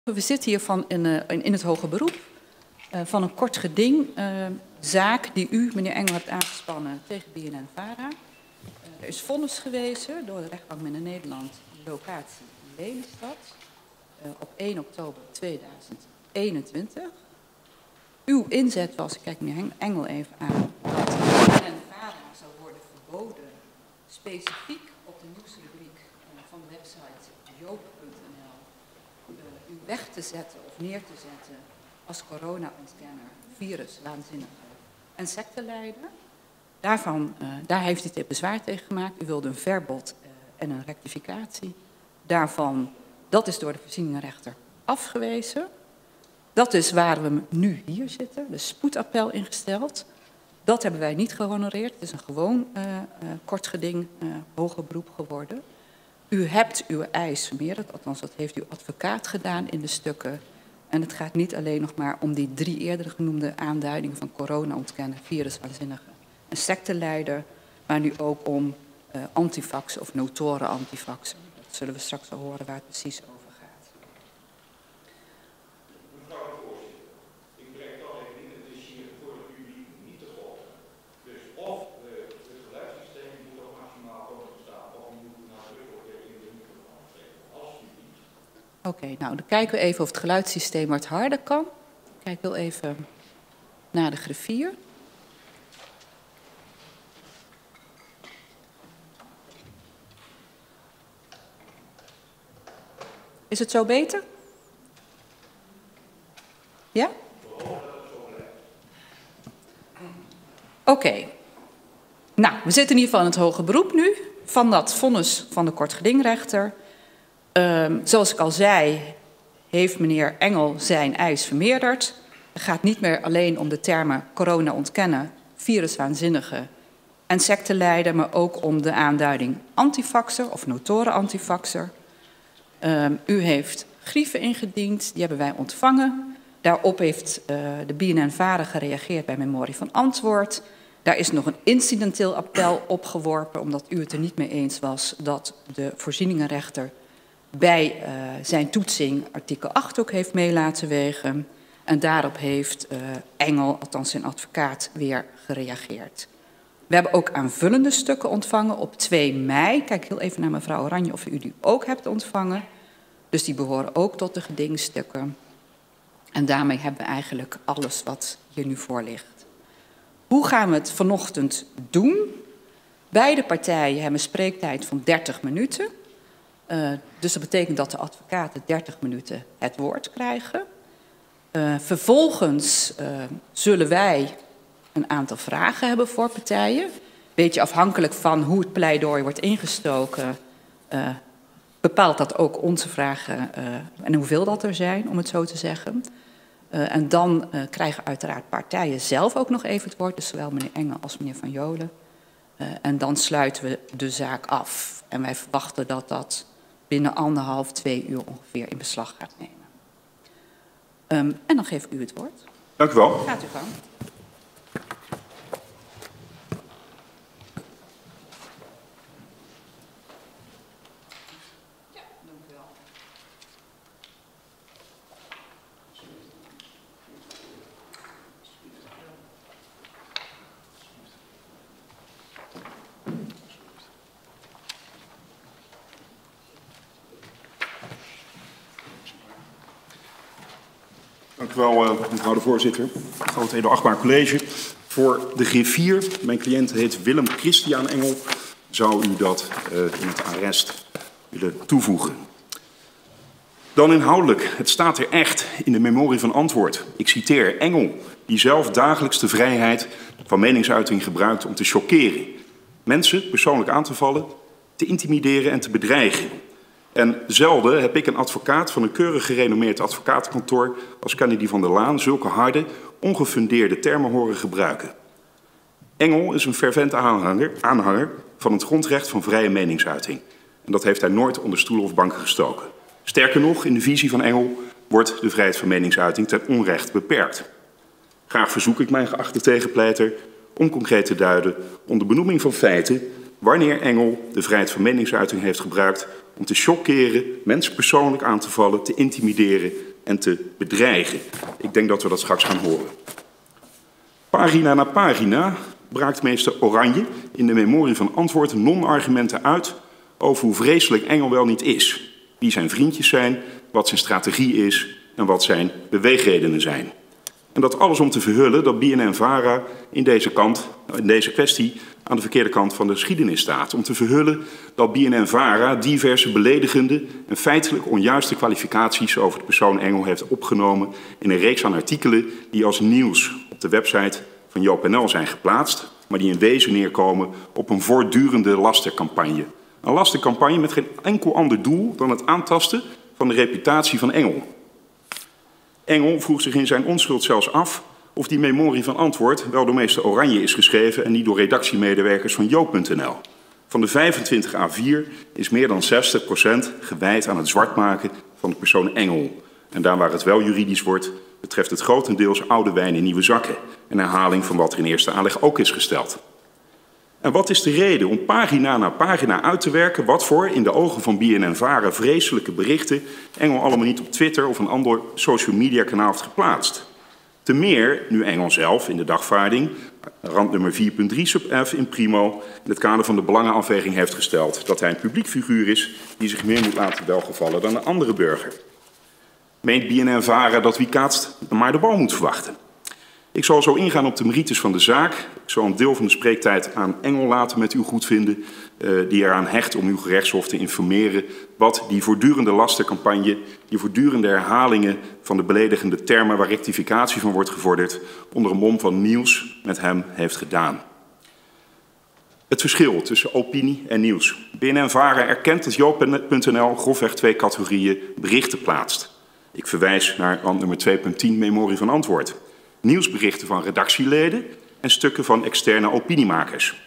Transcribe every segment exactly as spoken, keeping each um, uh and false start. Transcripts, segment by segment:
We zitten hier van in, uh, in het hoger beroep uh, van een kort geding, uh, zaak die u, meneer Engel, hebt aangespannen tegen B N N Vara. Uh, er is vonnis gewezen door de rechtbank Midden-Nederland, locatie Lelystad, uh, op één oktober tweeduizend eenentwintig. Uw inzet was, ik kijk meneer Engel even aan, dat B N N Vara zou worden verboden, specifiek op de nieuwsrubriek uh, van de website joop punt n l. U weg te zetten of neer te zetten als corona-ontkenner, virus, waanzinnige en secteleider. Daarvan, uh, daar heeft u dit bezwaar tegen gemaakt. U wilde een verbod uh, en een rectificatie. Daarvan, dat is door de voorzieningenrechter afgewezen. Dat is waar we nu hier zitten, de spoedappel ingesteld. Dat hebben wij niet gehonoreerd. Het is een gewoon uh, uh, kort geding, uh, hoger beroep geworden. U hebt uw eis vermeerderd, althans dat heeft uw advocaat gedaan in de stukken. En het gaat niet alleen nog maar om die drie eerder genoemde aanduidingen van corona-ontkennen, viruswaanzinnige en secteleider, maar nu ook om uh, antivaxen of notoren antivaxen. Dat zullen we straks wel horen waar het precies over gaat. Mevrouw de voorzitter, ik breng toch even in, het is hier voor het publiek niet te volgen. Dus of uh, het geluidssysteem moet op maximaal komen te staan, of je moet nadrukkelijk in de microfoon geven. Alsjeblieft. Oké, okay, nou dan kijken we even of het geluidssysteem wat harder kan. Kijk wel even naar de griffier. Is het zo beter? Ja? Oké. Okay. Nou, we zitten in ieder geval in het hoger beroep nu. Van dat vonnis van de kortgedingrechter. Um, zoals ik al zei, heeft meneer Engel zijn eis vermeerderd. Het gaat niet meer alleen om de termen corona ontkennen, viruswaanzinnige en secteleider, maar ook om de aanduiding antivaxer of notoren antivaxer. Um, u heeft grieven ingediend, die hebben wij ontvangen. Daarop heeft uh, de B N N Vara gereageerd bij memorie van antwoord. Daar is nog een incidenteel appel opgeworpen, omdat u het er niet mee eens was dat de voorzieningenrechter bij uh, zijn toetsing artikel acht ook heeft mee laten wegen. En daarop heeft uh, Engel, althans zijn advocaat, weer gereageerd. We hebben ook aanvullende stukken ontvangen op twee mei. Kijk heel even naar mevrouw Oranje of u die ook hebt ontvangen. Dus die behoren ook tot de gedingstukken. En daarmee hebben we eigenlijk alles wat hier nu voor ligt. Hoe gaan we het vanochtend doen? Beide partijen hebben een spreektijd van dertig minuten. Uh, dus dat betekent dat de advocaten dertig minuten het woord krijgen. Uh, vervolgens uh, zullen wij een aantal vragen hebben voor partijen. Beetje afhankelijk van hoe het pleidooi wordt ingestoken, uh, bepaalt dat ook onze vragen uh, en hoeveel dat er zijn, om het zo te zeggen. Uh, en dan uh, krijgen uiteraard partijen zelf ook nog even het woord, dus zowel meneer Engel als meneer Van Jolen. Uh, en dan sluiten we de zaak af. En wij verwachten dat dat binnen anderhalf, twee uur ongeveer in beslag gaat nemen. Um, en dan geef ik u het woord. Dank u wel. Gaat u gang. Ja, dank u wel. Dank u wel, mevrouw de voorzitter. Groot edelachtbaar college. Voor de griffier, mijn cliënt heet Willem Christian Engel, zou u dat uh, in het arrest willen toevoegen. Dan inhoudelijk, het staat er echt in de memorie van antwoord. Ik citeer: Engel, die zelf dagelijks de vrijheid van meningsuiting gebruikt om te chockeren. Mensen persoonlijk aan te vallen, te intimideren en te bedreigen. En zelden heb ik een advocaat van een keurig gerenommeerd advocatenkantoor als Kennedy van der Laan zulke harde, ongefundeerde termen horen gebruiken. Engel is een fervent aanhanger, aanhanger van het grondrecht van vrije meningsuiting. En dat heeft hij nooit onder stoelen of banken gestoken. Sterker nog, in de visie van Engel wordt de vrijheid van meningsuiting ten onrecht beperkt. Graag verzoek ik mijn geachte tegenpleiter om concreet te duiden onder benoeming van feiten wanneer Engel de vrijheid van meningsuiting heeft gebruikt om te chockeren, mensen persoonlijk aan te vallen, te intimideren en te bedreigen. Ik denk dat we dat straks gaan horen. Pagina na pagina braakt meester Oranje in de memorie van antwoord non-argumenten uit over hoe vreselijk Engel wel niet is. Wie zijn vriendjes zijn, wat zijn strategie is en wat zijn beweegredenen zijn. En dat alles om te verhullen dat B N N Vara in deze, kant, in deze kwestie aan de verkeerde kant van de geschiedenis staat. Om te verhullen dat B N N Vara diverse beledigende en feitelijk onjuiste kwalificaties over de persoon Engel heeft opgenomen in een reeks aan artikelen die als nieuws op de website van Joop en L zijn geplaatst, maar die in wezen neerkomen op een voortdurende lastercampagne. Een lastercampagne met geen enkel ander doel dan het aantasten van de reputatie van Engel. Engel vroeg zich in zijn onschuld zelfs af of die memorie van antwoord wel door meester Oranje is geschreven en niet door redactiemedewerkers van Joop punt n l. Van de vijfentwintig A vier is meer dan zestig procent gewijd aan het zwartmaken van de persoon Engel. En daar waar het wel juridisch wordt, betreft het grotendeels oude wijn in nieuwe zakken. Een herhaling van wat er in eerste aanleg ook is gesteld. En wat is de reden om pagina na pagina uit te werken wat voor, in de ogen van B N N Vara, vreselijke berichten Engel allemaal niet op Twitter of een ander social media kanaal heeft geplaatst? Te meer nu Engel zelf in de dagvaarding, randnummer vier punt drie sub F in primo, in het kader van de belangenafweging heeft gesteld dat hij een publiek figuur is die zich meer moet laten welgevallen dan een andere burger. Meent B N N Vara dat wie kaatst maar de bal moet verwachten? Ik zal zo ingaan op de merites van de zaak. Ik zal een deel van de spreektijd aan Engel laten met uw goedvinden, uh, die eraan hecht om uw gerechtshof te informeren wat die voortdurende lastencampagne, die voortdurende herhalingen van de beledigende termen waar rectificatie van wordt gevorderd, onder een mom van nieuws met hem heeft gedaan. Het verschil tussen opinie en nieuws. B N N Vara erkent dat Joop punt n l grofweg twee categorieën berichten plaatst. Ik verwijs naar randnummer twee punt tien memorie van antwoord. Nieuwsberichten van redactieleden en stukken van externe opiniemakers.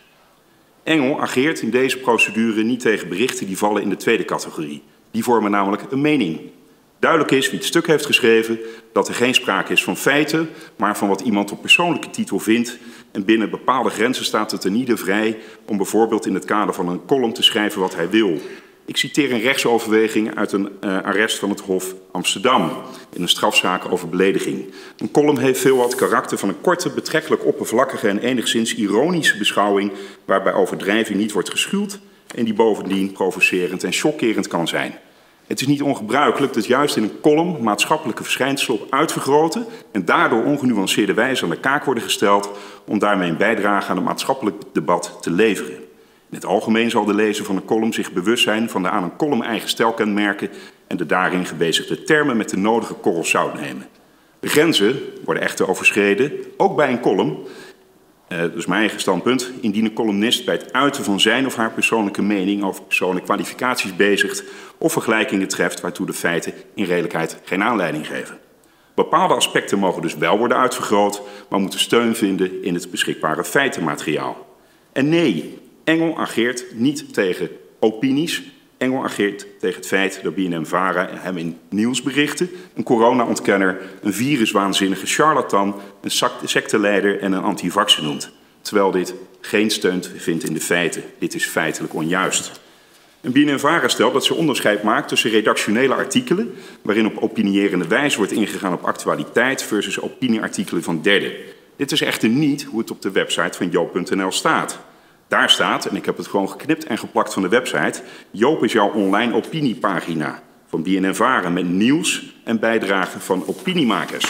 Engel ageert in deze procedure niet tegen berichten die vallen in de tweede categorie. Die vormen namelijk een mening. Duidelijk is wie het stuk heeft geschreven dat er geen sprake is van feiten, maar van wat iemand op persoonlijke titel vindt. En binnen bepaalde grenzen staat het er ieder vrij om bijvoorbeeld in het kader van een column te schrijven wat hij wil. Ik citeer een rechtsoverweging uit een uh, arrest van het Hof Amsterdam in een strafzaak over belediging. Een column heeft veelal het karakter van een korte, betrekkelijk oppervlakkige en enigszins ironische beschouwing waarbij overdrijving niet wordt geschuwd en die bovendien provocerend en chockerend kan zijn. Het is niet ongebruikelijk dat juist in een column maatschappelijke verschijnselen op uitvergroten en daardoor ongenuanceerde wijze aan de kaak worden gesteld om daarmee een bijdrage aan het maatschappelijk debat te leveren. In het algemeen zal de lezer van een column zich bewust zijn van de aan een column eigen stijlkenmerken en de daarin gebezigde termen met de nodige korrel zout nemen. De grenzen worden echter overschreden, ook bij een column, uh, dus mijn eigen standpunt, indien een columnist bij het uiten van zijn of haar persoonlijke mening over persoonlijke kwalificaties bezigt of vergelijkingen treft waartoe de feiten in redelijkheid geen aanleiding geven. Bepaalde aspecten mogen dus wel worden uitvergroot, maar moeten steun vinden in het beschikbare feitenmateriaal. En nee, Engel ageert niet tegen opinies. Engel ageert tegen het feit dat B N N Vara hem in nieuwsberichten een corona-ontkenner, een viruswaanzinnige charlatan, een secteleider en een antivaxer noemt. Terwijl dit geen steun vindt in de feiten. Dit is feitelijk onjuist. En B N N Vara stelt dat ze onderscheid maakt tussen redactionele artikelen, waarin op opinierende wijze wordt ingegaan op actualiteit, versus opinieartikelen van derden. Dit is echter niet hoe het op de website van Joop punt n l staat. Daar staat, en ik heb het gewoon geknipt en geplakt van de website, Joop is jouw online opiniepagina van B N N Vara met nieuws en bijdragen van opiniemakers.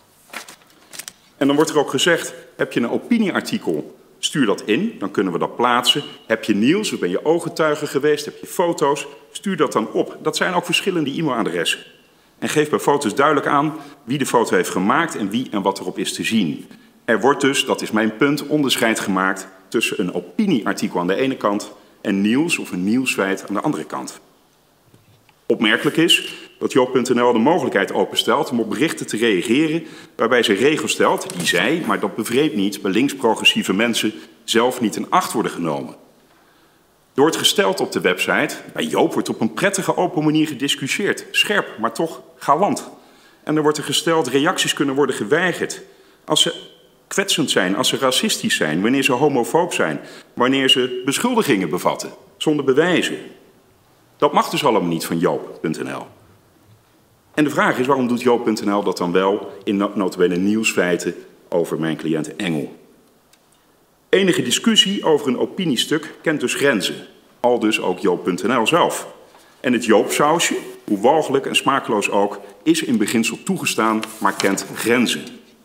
En dan wordt er ook gezegd, heb je een opinieartikel, stuur dat in, dan kunnen we dat plaatsen. Heb je nieuws, of ben je ooggetuige geweest, heb je foto's, stuur dat dan op. Dat zijn ook verschillende e-mailadressen. En geef bij foto's duidelijk aan wie de foto heeft gemaakt en wie en wat erop is te zien. Er wordt dus, dat is mijn punt, onderscheid gemaakt tussen een opinieartikel aan de ene kant en nieuws of een nieuwsfeit aan de andere kant. Opmerkelijk is dat Joop punt n l de mogelijkheid openstelt om op berichten te reageren waarbij ze regels stelt die zij, maar dat bevreemdt niet, bij links-progressieve mensen zelf niet in acht worden genomen. Door het gesteld op de website, bij Joop wordt op een prettige open manier gediscussieerd, scherp, maar toch galant. En er wordt er gesteld, reacties kunnen worden geweigerd als ze kwetsend zijn, als ze racistisch zijn, wanneer ze homofoob zijn, wanneer ze beschuldigingen bevatten, zonder bewijzen. Dat mag dus allemaal niet van Joop punt n l. En de vraag is, waarom doet Joop punt n l dat dan wel in nota bene nieuwsfeiten over mijn cliënt Engel? Enige discussie over een opiniestuk kent dus grenzen. Al dus ook Joop punt n l zelf. En het Joop-sausje, hoe walgelijk en smakeloos ook, is in beginsel toegestaan, maar kent grenzen.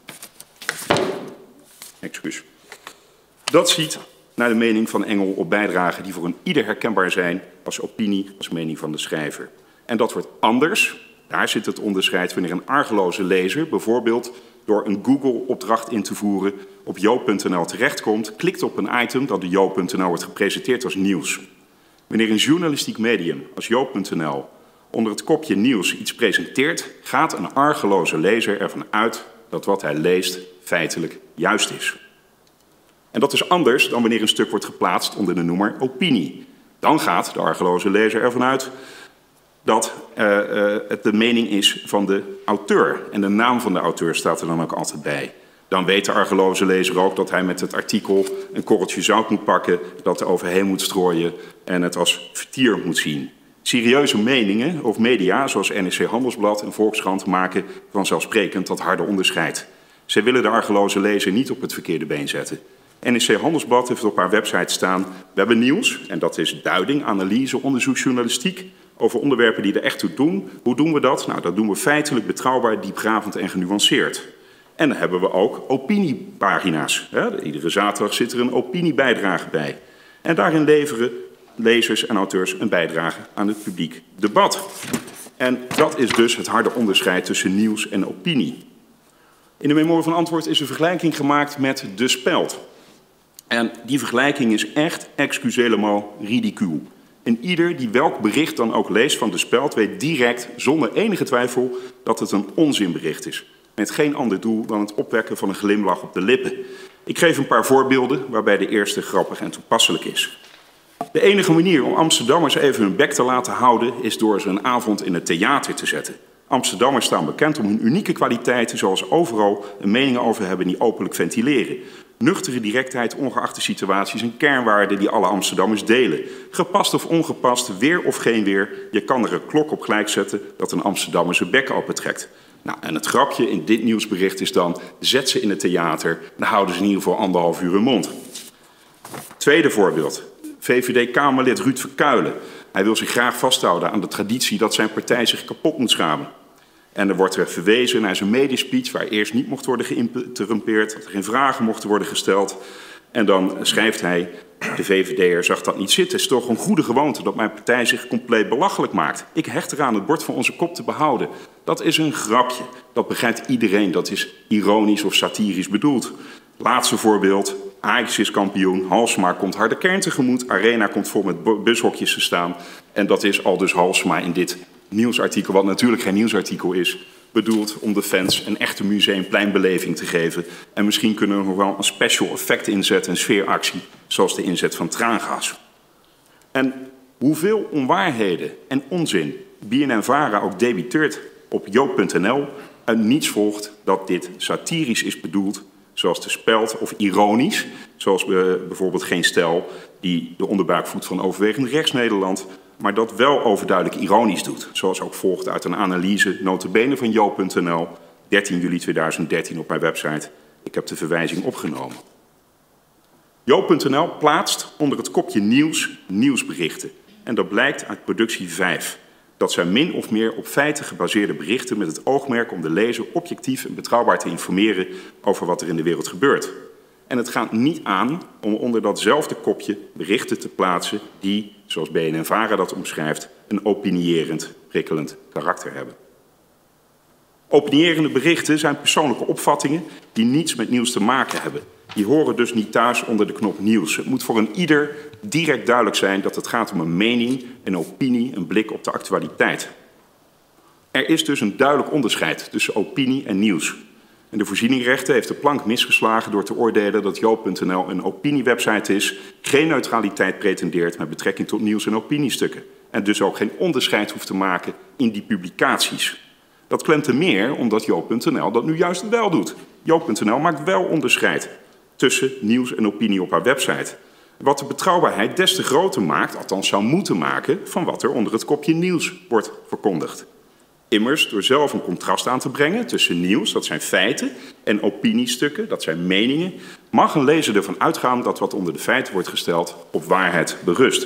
Excuus. Dat ziet naar de mening van Engel op bijdragen die voor een ieder herkenbaar zijn als opinie, als mening van de schrijver. En dat wordt anders, daar zit het onderscheid, wanneer een argeloze lezer bijvoorbeeld door een Google-opdracht in te voeren op Joop punt n l terechtkomt, klikt op een item dat door Joop punt n l wordt gepresenteerd als nieuws. Wanneer een journalistiek medium als Joop punt n l onder het kopje nieuws iets presenteert, gaat een argeloze lezer ervan uit dat wat hij leest feitelijk juist is. En dat is anders dan wanneer een stuk wordt geplaatst onder de noemer opinie. Dan gaat de argeloze lezer ervan uit dat uh, uh, het de mening is van de auteur. En de naam van de auteur staat er dan ook altijd bij. Dan weet de argeloze lezer ook dat hij met het artikel een korreltje zout moet pakken, dat er overheen moet strooien en het als vertier moet zien. Serieuze meningen of media, zoals N R C Handelsblad en Volkskrant, maken vanzelfsprekend dat harde onderscheid. Zij willen de argeloze lezer niet op het verkeerde been zetten. N R C Handelsblad heeft op haar website staan: we hebben nieuws, en dat is duiding, analyse, onderzoeksjournalistiek, over onderwerpen die er echt toe doen. Hoe doen we dat? Nou, dat doen we feitelijk, betrouwbaar, diepgravend en genuanceerd. En dan hebben we ook opiniepagina's. Ja, iedere zaterdag zit er een opiniebijdrage bij. En daarin leveren lezers en auteurs een bijdrage aan het publiek debat. En dat is dus het harde onderscheid tussen nieuws en opinie. In de memorie van antwoord is een vergelijking gemaakt met De Speld. En die vergelijking is echt excusez-le-mot ridicuul. En ieder die welk bericht dan ook leest van De Speld weet direct, zonder enige twijfel, dat het een onzinbericht is. Met geen ander doel dan het opwekken van een glimlach op de lippen. Ik geef een paar voorbeelden waarbij de eerste grappig en toepasselijk is. De enige manier om Amsterdammers even hun bek te laten houden is door ze een avond in het theater te zetten. Amsterdammers staan bekend om hun unieke kwaliteiten, zoals overal een mening over hebben en die openlijk ventileren. Nuchtere directheid, ongeacht de situaties en kernwaarden die alle Amsterdammers delen. Gepast of ongepast, weer of geen weer, je kan er een klok op gelijk zetten dat een Amsterdammer zijn bek opentrekt. Nou, en het grapje in dit nieuwsbericht is dan, zet ze in het theater, dan houden ze in ieder geval anderhalf uur hun mond. Tweede voorbeeld, V V D-Kamerlid Ruud Verkuilen. Hij wil zich graag vasthouden aan de traditie dat zijn partij zich kapot moet schamen. En er wordt er verwezen naar zijn mediaspeech, waar eerst niet mocht worden geïnterrumpeerd, dat er geen vragen mochten worden gesteld. En dan schrijft hij, de V V D'er zag dat niet zitten. Het is toch een goede gewoonte dat mijn partij zich compleet belachelijk maakt. Ik hecht eraan het bord van onze kop te behouden. Dat is een grapje. Dat begrijpt iedereen. Dat is ironisch of satirisch bedoeld. Laatste voorbeeld. Ajax is kampioen. Halsema komt harde kern tegemoet. Arena komt vol met bushokjes te staan. En dat is al dus Halsema in dit nieuwsartikel, wat natuurlijk geen nieuwsartikel is, bedoeld om de fans een echte museumpleinbeleving te geven. En misschien kunnen we nog wel een special effect inzetten, een sfeeractie, zoals de inzet van traangas. En hoeveel onwaarheden en onzin B N N Vara ook debiteert op Joop punt n l, uit niets volgt dat dit satirisch is bedoeld, zoals De Speld, of ironisch, zoals bijvoorbeeld Geen Stijl, die de onderbuik voedt van overwegend rechts-Nederland, maar dat wel overduidelijk ironisch doet, zoals ook volgt uit een analyse nota bene van Joop punt n l, dertien juli tweeduizend dertien op mijn website. Ik heb de verwijzing opgenomen. Joop punt n l plaatst onder het kopje nieuws nieuwsberichten. En dat blijkt uit productie vijf. Dat zijn min of meer op feiten gebaseerde berichten met het oogmerk om de lezer objectief en betrouwbaar te informeren over wat er in de wereld gebeurt. En het gaat niet aan om onder datzelfde kopje berichten te plaatsen die, zoals B N N Vara dat omschrijft, een opinierend, prikkelend karakter hebben. Opinierende berichten zijn persoonlijke opvattingen die niets met nieuws te maken hebben. Die horen dus niet thuis onder de knop nieuws. Het moet voor een ieder direct duidelijk zijn dat het gaat om een mening, een opinie, een blik op de actualiteit. Er is dus een duidelijk onderscheid tussen opinie en nieuws. En de voorzieningrechter heeft de plank misgeslagen door te oordelen dat Joop punt n l een opiniewebsite is, geen neutraliteit pretendeert met betrekking tot nieuws- en opiniestukken. En dus ook geen onderscheid hoeft te maken in die publicaties. Dat klemt te meer omdat Joop punt n l dat nu juist wel doet. Joop punt n l maakt wel onderscheid tussen nieuws en opinie op haar website. Wat de betrouwbaarheid des te groter maakt, althans zou moeten maken, van wat er onder het kopje nieuws wordt verkondigd. Immers, door zelf een contrast aan te brengen tussen nieuws, dat zijn feiten, en opiniestukken, dat zijn meningen, mag een lezer ervan uitgaan dat wat onder de feiten wordt gesteld op waarheid berust.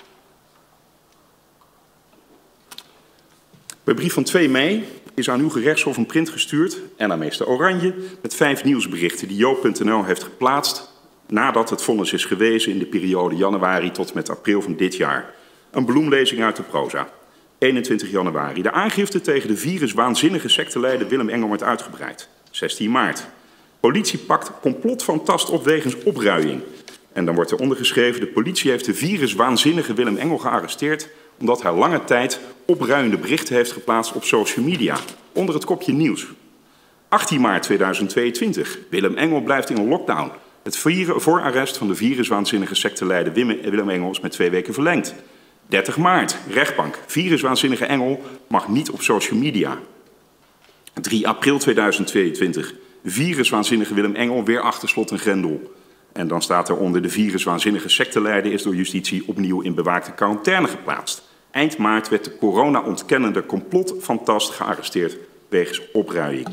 Bij brief van twee mei is aan uw gerechtshof een print gestuurd en aan meester Oranje met vijf nieuwsberichten die Joop punt n l heeft geplaatst nadat het vonnis is gewezen in de periode januari tot met april van dit jaar. Een bloemlezing uit de proza. eenentwintig januari. De aangifte tegen de viruswaanzinnige secteleider Willem Engel wordt uitgebreid. zestien maart. Politie pakt complotfantast op wegens opruiing. En dan wordt er ondergeschreven: de politie heeft de viruswaanzinnige Willem Engel gearresteerd omdat hij lange tijd opruiende berichten heeft geplaatst op social media, onder het kopje nieuws. achttien maart tweeduizend tweeëntwintig. Willem Engel blijft in een lockdown. Het voorarrest van de viruswaanzinnige secteleider Willem Engel is met twee weken verlengd. dertig maart. Rechtbank. Viruswaanzinnige Engel mag niet op social media. drie april tweeduizend tweeëntwintig. Viruswaanzinnige Willem Engel weer achter slot en grendel. En dan staat er onder: de viruswaanzinnige secteleider is door justitie opnieuw in bewaakte quarantaine geplaatst. Eind maart werd de corona-ontkennende complotfantast gearresteerd wegens opruiing.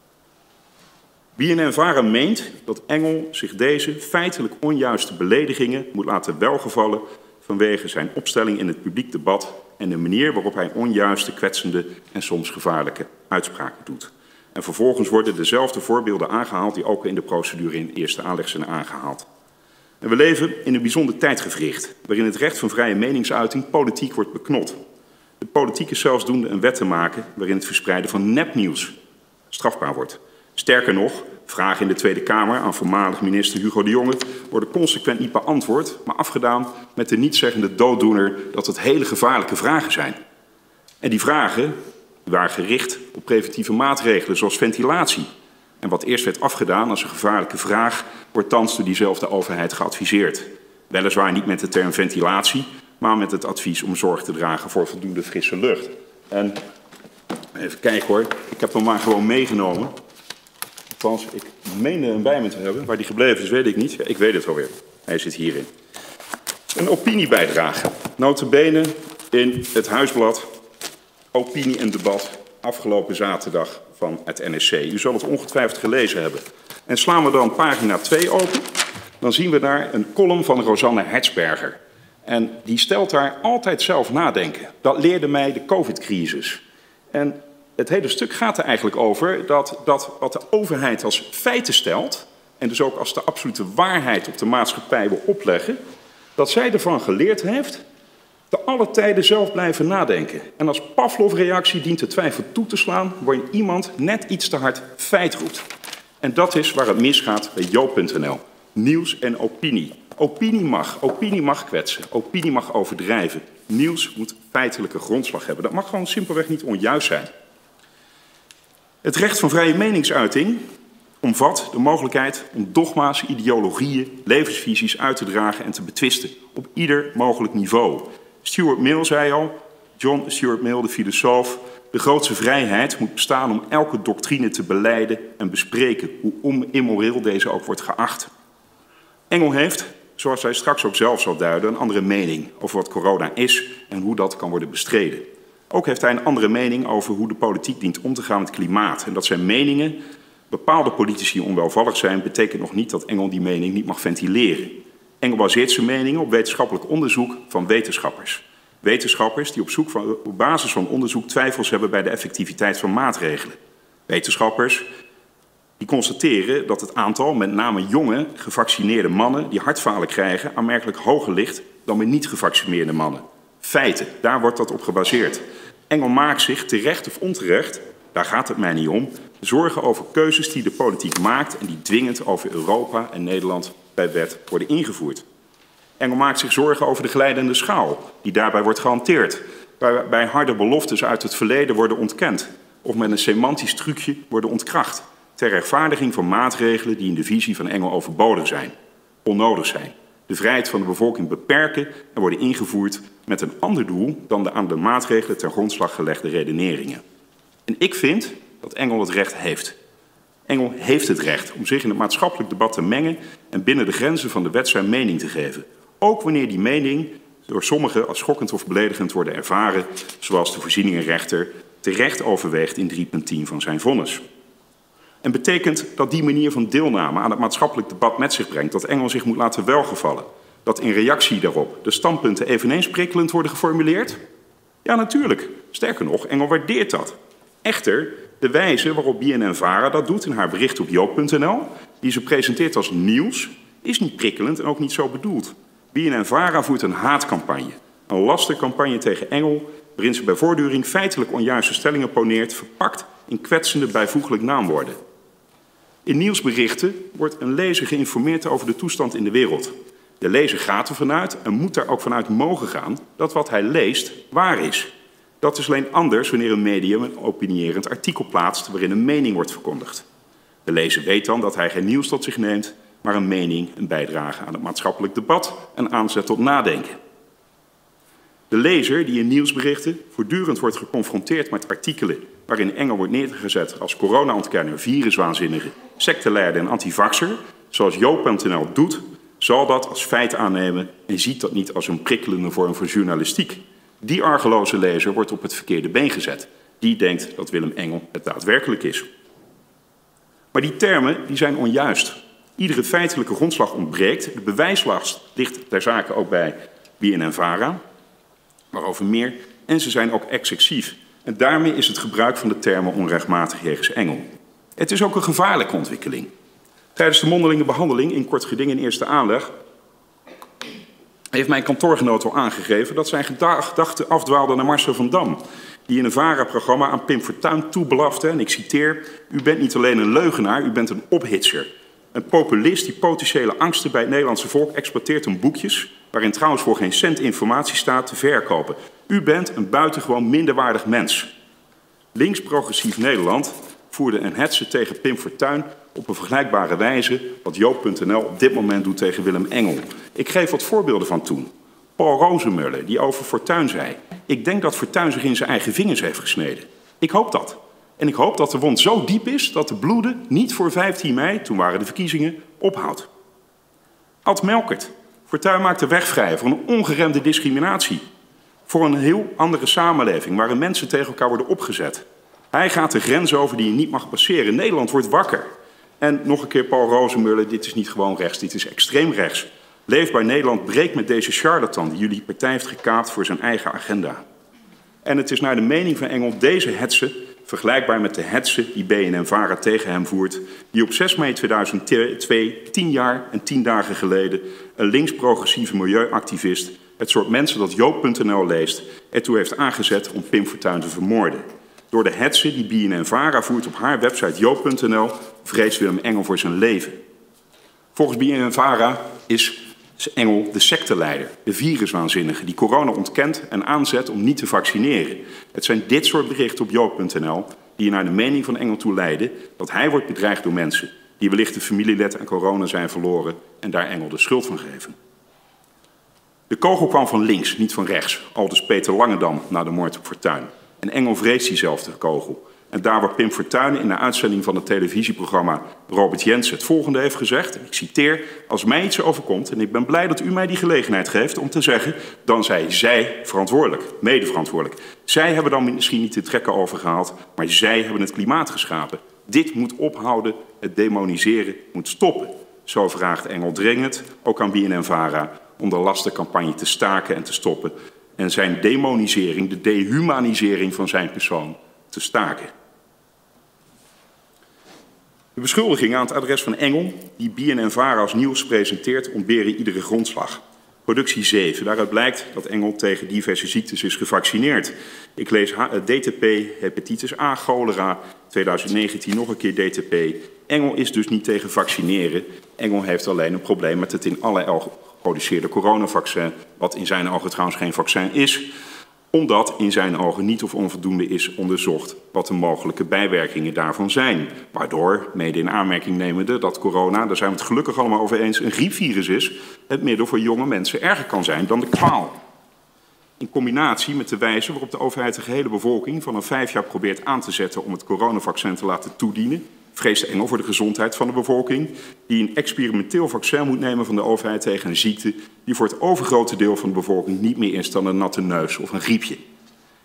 Wie in Vara meent dat Engel zich deze feitelijk onjuiste beledigingen moet laten welgevallen vanwege zijn opstelling in het publiek debat en de manier waarop hij onjuiste, kwetsende en soms gevaarlijke uitspraken doet. En vervolgens worden dezelfde voorbeelden aangehaald die ook in de procedure in eerste aanleg zijn aangehaald. En we leven in een bijzonder tijdgewricht waarin het recht van vrije meningsuiting politiek wordt beknot. De politiek is zelfs doende een wet te maken waarin het verspreiden van nepnieuws strafbaar wordt. Sterker nog, vragen in de Tweede Kamer aan voormalig minister Hugo de Jonge worden consequent niet beantwoord, maar afgedaan met de nietszeggende dooddoener dat het hele gevaarlijke vragen zijn. En die vragen waren gericht op preventieve maatregelen zoals ventilatie. En wat eerst werd afgedaan als een gevaarlijke vraag, wordt thans door diezelfde overheid geadviseerd. Weliswaar niet met de term ventilatie, maar met het advies om zorg te dragen voor voldoende frisse lucht. En even kijken hoor, ik heb hem maar gewoon meegenomen. Althans, ik meende hem bij me te hebben. Waar die gebleven is, weet ik niet. Ja, ik weet het alweer. Hij zit hierin. Een opiniebijdrage. Nota bene in het Huisblad. Opinie en debat. Afgelopen zaterdag van het N S C. U zal het ongetwijfeld gelezen hebben. En slaan we dan pagina twee open. Dan zien we daar een column van Rosanne Hertzberger. En die stelt daar altijd zelf nadenken. Dat leerde mij de COVID-crisis. En het hele stuk gaat er eigenlijk over dat, dat wat de overheid als feiten stelt, en dus ook als de absolute waarheid op de maatschappij wil opleggen, dat zij ervan geleerd heeft te alle tijden zelf blijven nadenken. En als Pavlov-reactie dient de twijfel toe te slaan waarin iemand net iets te hard feit roept. En dat is waar het misgaat bij Joop punt n l. Nieuws en opinie. Opinie mag, opinie mag kwetsen, opinie mag overdrijven. Nieuws moet feitelijke grondslag hebben. Dat mag gewoon simpelweg niet onjuist zijn. Het recht van vrije meningsuiting omvat de mogelijkheid om dogma's, ideologieën, levensvisies uit te dragen en te betwisten op ieder mogelijk niveau. Stuart Mill zei al, John Stuart Mill, de filosoof, de grootste vrijheid moet bestaan om elke doctrine te belijden en bespreken, hoe immoreel deze ook wordt geacht. Engel heeft, zoals hij straks ook zelf zal duiden, een andere mening over wat corona is en hoe dat kan worden bestreden. Ook heeft hij een andere mening over hoe de politiek dient om te gaan met klimaat. En dat zijn meningen, bepaalde politici onwelvallig zijn, betekent nog niet dat Engel die mening niet mag ventileren. Engel baseert zijn meningen op wetenschappelijk onderzoek van wetenschappers. Wetenschappers die op, zoek van, op basis van onderzoek twijfels hebben bij de effectiviteit van maatregelen. Wetenschappers die constateren dat het aantal, met name jonge, gevaccineerde mannen die hartfalen krijgen, aanmerkelijk hoger ligt dan bij niet gevaccineerde mannen. Feiten, daar wordt dat op gebaseerd. Engel maakt zich, terecht of onterecht, daar gaat het mij niet om, zorgen over keuzes die de politiek maakt en die dwingend over Europa en Nederland bij wet worden ingevoerd. Engel maakt zich zorgen over de glijdende schaal die daarbij wordt gehanteerd, waarbij harde beloftes uit het verleden worden ontkend of met een semantisch trucje worden ontkracht, ter rechtvaardiging van maatregelen die in de visie van Engel overbodig zijn, onnodig zijn. De vrijheid van de bevolking beperken en worden ingevoerd met een ander doel dan de aan de maatregelen ten grondslag gelegde redeneringen. En ik vind dat Engel het recht heeft. Engel heeft het recht om zich in het maatschappelijk debat te mengen en binnen de grenzen van de wet zijn mening te geven. Ook wanneer die mening door sommigen als schokkend of beledigend worden ervaren, zoals de voorzieningenrechter terecht overweegt in drie punt tien van zijn vonnis. En betekent dat die manier van deelname aan het maatschappelijk debat met zich brengt dat Engel zich moet laten welgevallen, dat in reactie daarop de standpunten eveneens prikkelend worden geformuleerd? Ja, natuurlijk. Sterker nog, Engel waardeert dat. Echter, de wijze waarop B N N Vara dat doet in haar bericht op joop punt n l, die ze presenteert als nieuws, is niet prikkelend en ook niet zo bedoeld. B N N Vara voert een haatcampagne, een lastercampagne tegen Engel, waarin ze bij voortduring feitelijk onjuiste stellingen poneert, verpakt in kwetsende bijvoeglijk naamwoorden. In nieuwsberichten wordt een lezer geïnformeerd over de toestand in de wereld. De lezer gaat ervan uit en moet daar ook vanuit mogen gaan dat wat hij leest waar is. Dat is alleen anders wanneer een medium een opinierend artikel plaatst waarin een mening wordt verkondigd. De lezer weet dan dat hij geen nieuws tot zich neemt, maar een mening, een bijdrage aan het maatschappelijk debat en aanzet tot nadenken. De lezer die in nieuwsberichten voortdurend wordt geconfronteerd met artikelen waarin Engel wordt neergezet als corona-ontkenner, viruswaanzinnige, secteleider en antivaxer, zoals joop punt n l doet, zal dat als feit aannemen en ziet dat niet als een prikkelende vorm van journalistiek. Die argeloze lezer wordt op het verkeerde been gezet. Die denkt dat Willem Engel het daadwerkelijk is. Maar die termen die zijn onjuist. Iedere feitelijke grondslag ontbreekt. De bewijslast ligt ter zake ook bij B N N Vara, waarover meer. En ze zijn ook excessief. En daarmee is het gebruik van de termen onrechtmatig jegens Engel. Het is ook een gevaarlijke ontwikkeling. Tijdens de mondelinge behandeling in kort geding in eerste aanleg heeft mijn kantoorgenoot al aangegeven dat zijn gedachten afdwaalden naar Marcel van Dam, die in een Vara-programma aan Pim Fortuyn toebelafte, en ik citeer, u bent niet alleen een leugenaar, u bent een ophitser. Een populist die potentiële angsten bij het Nederlandse volk exploiteert om boekjes, waarin trouwens voor geen cent informatie staat, te verkopen. U bent een buitengewoon minderwaardig mens. Links-progressief Nederland voerde een hetze tegen Pim Fortuyn op een vergelijkbare wijze wat joop punt n l op dit moment doet tegen Willem Engel. Ik geef wat voorbeelden van toen. Paul Rozemuller, die over Fortuyn zei: ik denk dat Fortuyn zich in zijn eigen vingers heeft gesneden. Ik hoop dat. En ik hoop dat de wond zo diep is dat de bloede niet voor vijftien mei, toen waren de verkiezingen, ophoudt. Ad Melkert. Fortuyn maakt de weg vrij voor een ongeremde discriminatie. Voor een heel andere samenleving waarin mensen tegen elkaar worden opgezet. Hij gaat de grens over die je niet mag passeren. Nederland wordt wakker. En nog een keer Paul Rozemuller, dit is niet gewoon rechts, dit is extreem rechts. Leefbaar Nederland breekt met deze charlatan die jullie partij heeft gekaapt voor zijn eigen agenda. En het is naar de mening van Engel deze hetze, vergelijkbaar met de hetze die B N N Vara tegen hem voert, die op zes mei tweeduizend twee, tien jaar en tien dagen geleden, een links-progressieve milieuactivist, het soort mensen dat joop punt n l leest, ertoe heeft aangezet om Pim Fortuyn te vermoorden. Door de hetze die B N N Vara voert op haar website joop punt n l vreest Willem Engel voor zijn leven. Volgens B N N Vara is Engel de secteleider, de viruswaanzinnige, die corona ontkent en aanzet om niet te vaccineren. Het zijn dit soort berichten op joop punt n l die naar de mening van Engel toe leiden dat hij wordt bedreigd door mensen die wellicht een familielid aan corona zijn verloren en daar Engel de schuld van geven. De kogel kwam van links, niet van rechts, aldus Peter Langendam na de moord op Fortuyn. En Engel vreest diezelfde kogel. En daar waar Pim Fortuyn in de uitzending van het televisieprogramma Robert Jensen het volgende heeft gezegd, en ik citeer: als mij iets overkomt, en ik ben blij dat u mij die gelegenheid geeft om te zeggen, dan zijn zij verantwoordelijk, mede verantwoordelijk. Zij hebben dan misschien niet de trekken overgehaald, maar zij hebben het klimaat geschapen. Dit moet ophouden, het demoniseren moet stoppen. Zo vraagt Engel dringend, ook aan B N N Vara, om de lastencampagne te staken en te stoppen en zijn demonisering, de dehumanisering van zijn persoon, te staken. De beschuldigingen aan het adres van Engel, die B N N Vara als nieuws presenteert, ontberen iedere grondslag. Productie zeven, daaruit blijkt dat Engel tegen diverse ziektes is gevaccineerd. Ik lees D T P, hepatitis A, cholera, tweeduizend negentien nog een keer D T P. Engel is dus niet tegen vaccineren. Engel heeft alleen een probleem met het in alle geproduceerde coronavaccin, wat in zijn ogen trouwens geen vaccin is, omdat in zijn ogen niet of onvoldoende is onderzocht wat de mogelijke bijwerkingen daarvan zijn. Waardoor, mede in aanmerking nemende, dat corona, daar zijn we het gelukkig allemaal over eens, een griepvirus is, het middel voor jonge mensen erger kan zijn dan de kwaal. In combinatie met de wijze waarop de overheid de gehele bevolking van een vijf jaar probeert aan te zetten om het coronavaccin te laten toedienen, vreest Engel voor de gezondheid van de bevolking, die een experimenteel vaccin moet nemen van de overheid tegen een ziekte die voor het overgrote deel van de bevolking niet meer is dan een natte neus of een griepje.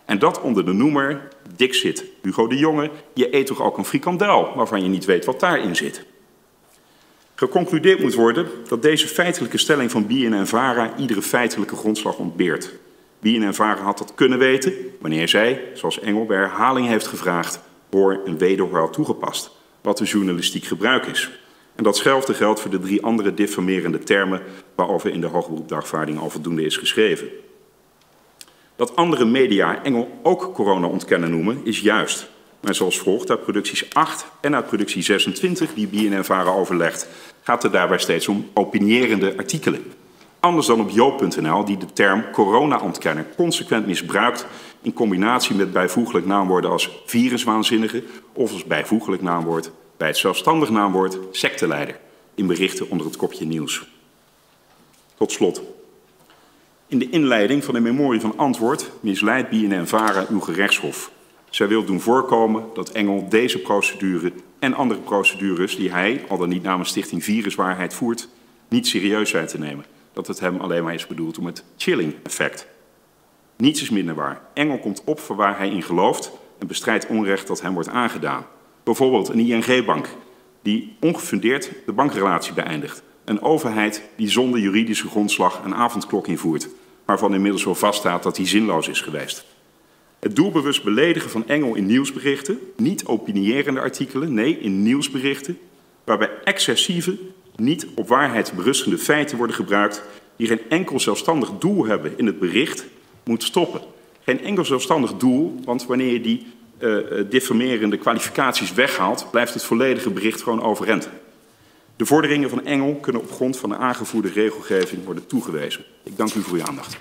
En dat onder de noemer, dixit Hugo de Jonge, je eet toch ook een frikandel waarvan je niet weet wat daarin zit. Geconcludeerd moet worden dat deze feitelijke stelling van B N N Vara iedere feitelijke grondslag ontbeert. B N N Vara had dat kunnen weten wanneer zij, zoals Engel bij herhaling heeft gevraagd, hoor en wederhoor had toegepast, wat de journalistiek gebruik is. En datzelfde geldt voor de drie andere diffamerende termen waarover in de hoogberoepsdagvaarding al voldoende is geschreven. Dat andere media Engel ook corona ontkennen noemen is juist. Maar zoals volgt uit producties acht en uit productie zesentwintig die B N N Vara overlegt, gaat het daarbij steeds om opinierende artikelen. Anders dan op joop punt n l die de term corona-ontkenner consequent misbruikt in combinatie met bijvoeglijk naamwoorden als viruswaanzinnige of als bijvoeglijk naamwoord bij het zelfstandig naamwoord secteleider in berichten onder het kopje nieuws. Tot slot. In de inleiding van de memorie van antwoord misleidt B N N Vara uw gerechtshof. Zij wil doen voorkomen dat Engel deze procedure en andere procedures die hij, al dan niet namens Stichting Viruswaarheid, voert, niet serieus zijn te nemen. Dat het hem alleen maar is bedoeld om het chilling effect. Niets is minder waar. Engel komt op voor waar hij in gelooft en bestrijdt onrecht dat hem wordt aangedaan. Bijvoorbeeld een I N G-bank die ongefundeerd de bankrelatie beëindigt. Een overheid die zonder juridische grondslag een avondklok invoert, waarvan inmiddels wel vaststaat dat die zinloos is geweest. Het doelbewust beledigen van Engel in nieuwsberichten, niet opinierende artikelen, nee, in nieuwsberichten, waarbij excessieve, niet op waarheid berustende feiten worden gebruikt die geen enkel zelfstandig doel hebben in het bericht, moet stoppen. Geen enkel zelfstandig doel, want wanneer je die uh, diffamerende kwalificaties weghaalt, blijft het volledige bericht gewoon overeind. De vorderingen van Engel kunnen op grond van de aangevoerde regelgeving worden toegewezen. Ik dank u voor uw aandacht.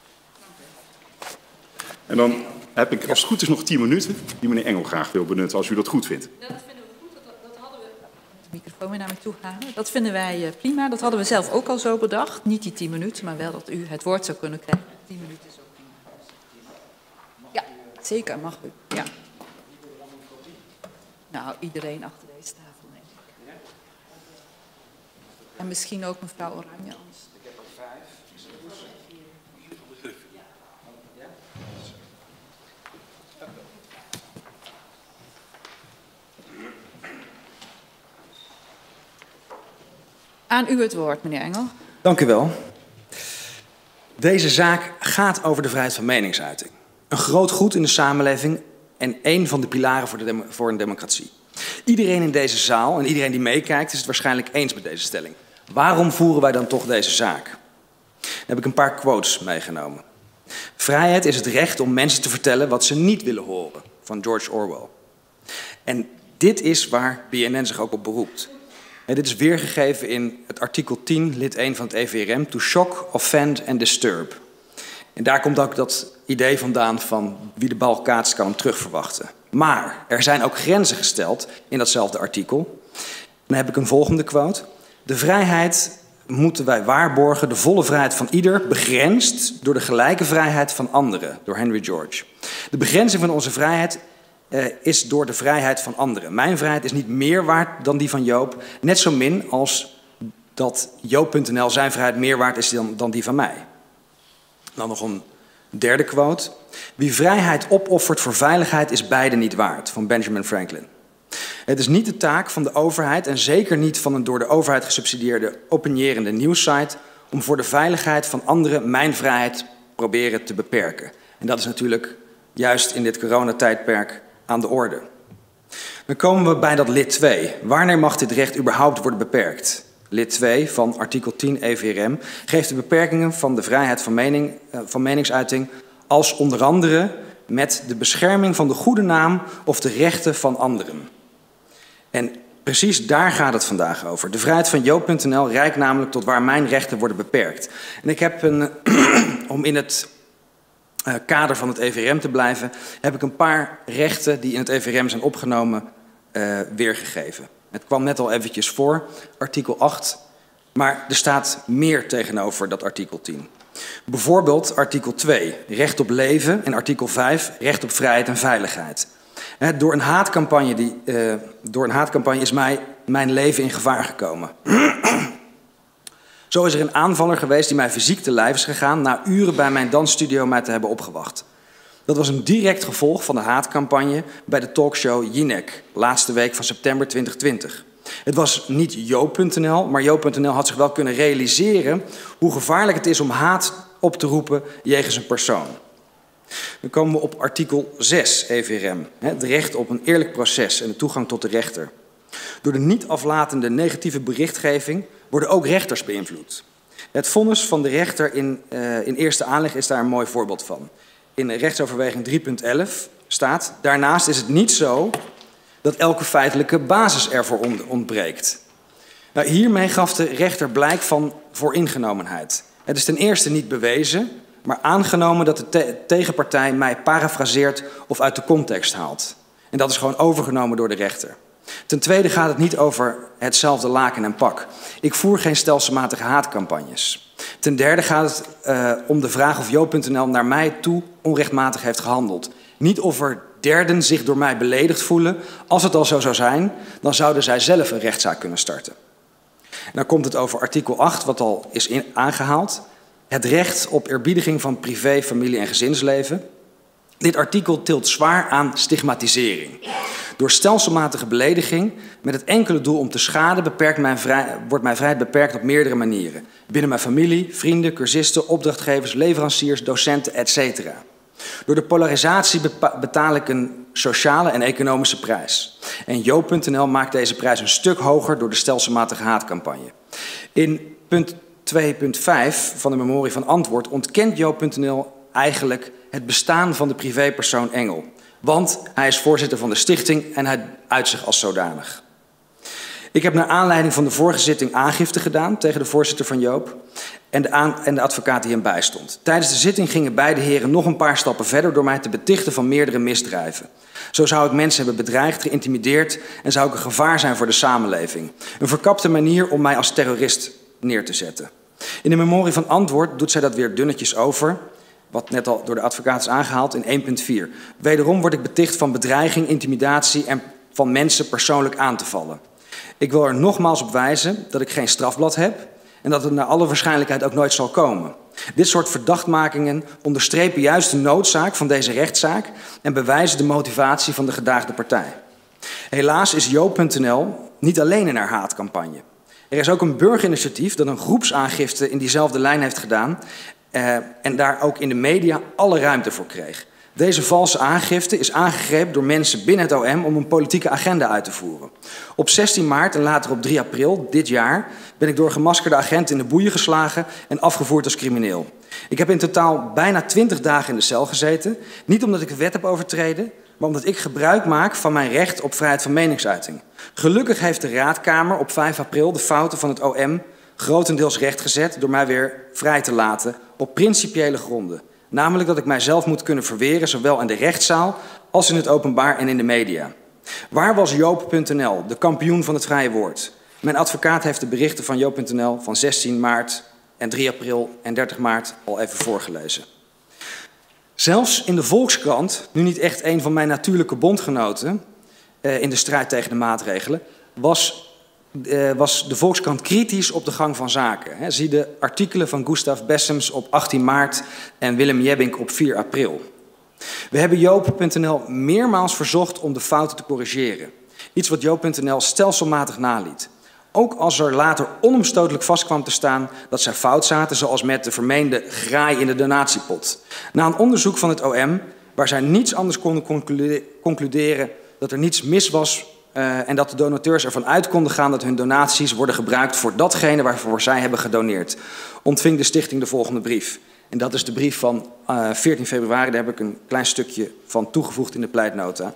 En dan heb ik als het goed is nog tien minuten die meneer Engel graag wil benutten, als u dat goed vindt. Dat vinden we goed. Dat, dat hadden we... De microfoon weer naar me toe halen. Dat vinden wij uh, prima. Dat hadden we zelf ook al zo bedacht. Niet die tien minuten, maar wel dat u het woord zou kunnen krijgen. tien minuten is ook prima. Ja, zeker, mag u. Ja. Nou, iedereen achter deze tafel, denk ik. En misschien ook mevrouw Oranje. Ik heb er vijf. Aan u het woord, meneer Engel. Dank u wel. Deze zaak gaat over de vrijheid van meningsuiting. Een groot goed in de samenleving en één van de pilaren voor, de voor een democratie. Iedereen in deze zaal en iedereen die meekijkt is het waarschijnlijk eens met deze stelling. Waarom voeren wij dan toch deze zaak? Dan heb ik een paar quotes meegenomen. Vrijheid is het recht om mensen te vertellen wat ze niet willen horen, van George Orwell. En dit is waar B N N zich ook op beroept. En dit is weergegeven in het artikel tien, lid één van het E V R M, to shock, offend and disturb. En daar komt ook dat idee vandaan van wie de bal kaatst kan hem terugverwachten. Maar er zijn ook grenzen gesteld in datzelfde artikel. Dan heb ik een volgende quote. De vrijheid moeten wij waarborgen, de volle vrijheid van ieder, begrensd door de gelijke vrijheid van anderen, door Henry George. De begrenzing van onze vrijheid uh, is door de vrijheid van anderen. Mijn vrijheid is niet meer waard dan die van Joop, net zo min als dat Joop punt n l zijn vrijheid meer waard is dan, dan die van mij. Dan nog een derde quote. Wie vrijheid opoffert voor veiligheid is beide niet waard, van Benjamin Franklin. Het is niet de taak van de overheid en zeker niet van een door de overheid gesubsidieerde opinierende nieuwssite om voor de veiligheid van anderen mijn vrijheid proberen te beperken. En dat is natuurlijk juist in dit coronatijdperk aan de orde. Dan komen we bij dat lid twee. Wanneer mag dit recht überhaupt worden beperkt? Lid twee van artikel tien E V R M geeft de beperkingen van de vrijheid van, mening, van meningsuiting als onder andere met de bescherming van de goede naam of de rechten van anderen. En precies daar gaat het vandaag over. De vrijheid van Joop punt n l reikt namelijk tot waar mijn rechten worden beperkt. En ik heb een, om in het uh, kader van het E V R M te blijven, heb ik een paar rechten die in het E V R M zijn opgenomen uh, weergegeven. Het kwam net al eventjes voor, artikel acht, maar er staat meer tegenover dat artikel tien. Bijvoorbeeld artikel twee, recht op leven, en artikel vijf, recht op vrijheid en veiligheid. He, door, een haatcampagne die, uh, door een haatcampagne is mij, mijn leven in gevaar gekomen. Zo is er een aanvaller geweest die mij fysiek te lijf is gegaan na uren bij mijn dansstudio mij te hebben opgewacht. Dat was een direct gevolg van de haatcampagne bij de talkshow Jinek, laatste week van september twintig twintig. Het was niet Joop punt n l, maar Joop punt n l had zich wel kunnen realiseren hoe gevaarlijk het is om haat op te roepen jegens een persoon. Dan komen we op artikel zes E V R M, het recht op een eerlijk proces en de toegang tot de rechter. Door de niet aflatende negatieve berichtgeving worden ook rechters beïnvloed. Het vonnis van de rechter in, uh, in eerste aanleg is daar een mooi voorbeeld van. In rechtsoverweging drie punt elf staat: daarnaast is het niet zo dat elke feitelijke basis ervoor ontbreekt. Nou, hiermee gaf de rechter blijk van vooringenomenheid. Het is ten eerste niet bewezen, maar aangenomen dat de te tegenpartij mij parafraseert of uit de context haalt. En dat is gewoon overgenomen door de rechter. Ten tweede gaat het niet over hetzelfde laken en pak. Ik voer geen stelselmatige haatcampagnes. Ten derde gaat het uh, om de vraag of Joop punt n l naar mij toe onrechtmatig heeft gehandeld. Niet of er derden zich door mij beledigd voelen. Als het al zo zou zijn, dan zouden zij zelf een rechtszaak kunnen starten. En dan komt het over artikel acht, wat al is in, aangehaald. Het recht op eerbiediging van privé, familie en gezinsleven. Dit artikel tilt zwaar aan stigmatisering. Door stelselmatige belediging met het enkele doel om te schaden beperkt mijn vrij, wordt mijn vrijheid beperkt op meerdere manieren. Binnen mijn familie, vrienden, cursisten, opdrachtgevers, leveranciers, docenten, et cetera. Door de polarisatie betaal ik een sociale en economische prijs. En Joop punt n l maakt deze prijs een stuk hoger door de stelselmatige haatcampagne. In punt twee punt vijf van de memorie van antwoord ontkent Joop punt n l eigenlijk het bestaan van de privépersoon Engel. Want hij is voorzitter van de stichting en hij uit zich als zodanig. Ik heb naar aanleiding van de vorige zitting aangifte gedaan tegen de voorzitter van Joop en de, aan, en de advocaat die hem bijstond. Tijdens de zitting gingen beide heren nog een paar stappen verder door mij te betichten van meerdere misdrijven. Zo zou ik mensen hebben bedreigd, geïntimideerd en zou ik een gevaar zijn voor de samenleving. Een verkapte manier om mij als terrorist neer te zetten. In de memorie van antwoord doet zij dat weer dunnetjes over, wat net al door de advocaat is aangehaald, in één punt vier. Wederom word ik beticht van bedreiging, intimidatie en van mensen persoonlijk aan te vallen. Ik wil er nogmaals op wijzen dat ik geen strafblad heb en dat het naar alle waarschijnlijkheid ook nooit zal komen. Dit soort verdachtmakingen onderstrepen juist de noodzaak van deze rechtszaak en bewijzen de motivatie van de gedaagde partij. Helaas is Joop punt n l niet alleen in haar haatcampagne. Er is ook een burgerinitiatief dat een groepsaangifte in diezelfde lijn heeft gedaan uh, en daar ook in de media alle ruimte voor kreeg. Deze valse aangifte is aangegrepen door mensen binnen het O M om een politieke agenda uit te voeren. Op zestien maart en later op drie april dit jaar ben ik door gemaskerde agenten in de boeien geslagen en afgevoerd als crimineel. Ik heb in totaal bijna twintig dagen in de cel gezeten. Niet omdat ik de wet heb overtreden, maar omdat ik gebruik maak van mijn recht op vrijheid van meningsuiting. Gelukkig heeft de Raadkamer op vijf april de fouten van het O M grotendeels rechtgezet door mij weer vrij te laten op principiële gronden. Namelijk dat ik mijzelf moet kunnen verweren, zowel in de rechtszaal als in het openbaar en in de media. Waar was Joop punt n l, de kampioen van het vrije woord? Mijn advocaat heeft de berichten van Joop punt n l van zestien maart en drie april en dertig maart al even voorgelezen. Zelfs in de Volkskrant, nu niet echt een van mijn natuurlijke bondgenoten uh, in de strijd tegen de maatregelen, was, uh, was de Volkskrant kritisch op de gang van zaken. He, zie de artikelen van Gustav Bessems op achttien maart en Willem Jebbink op vier april. We hebben Joop punt n l meermaals verzocht om de fouten te corrigeren. Iets wat Joop punt n l stelselmatig naliet. Ook als er later onomstotelijk vast kwam te staan dat zij fout zaten, zoals met de vermeende graai in de donatiepot. Na een onderzoek van het O M, waar zij niets anders konden concluderen dat er niets mis was uh, en dat de donateurs ervan uit konden gaan dat hun donaties worden gebruikt voor datgene waarvoor zij hebben gedoneerd, ontving de stichting de volgende brief. En dat is de brief van uh, veertien februari, daar heb ik een klein stukje van toegevoegd in de pleitnota.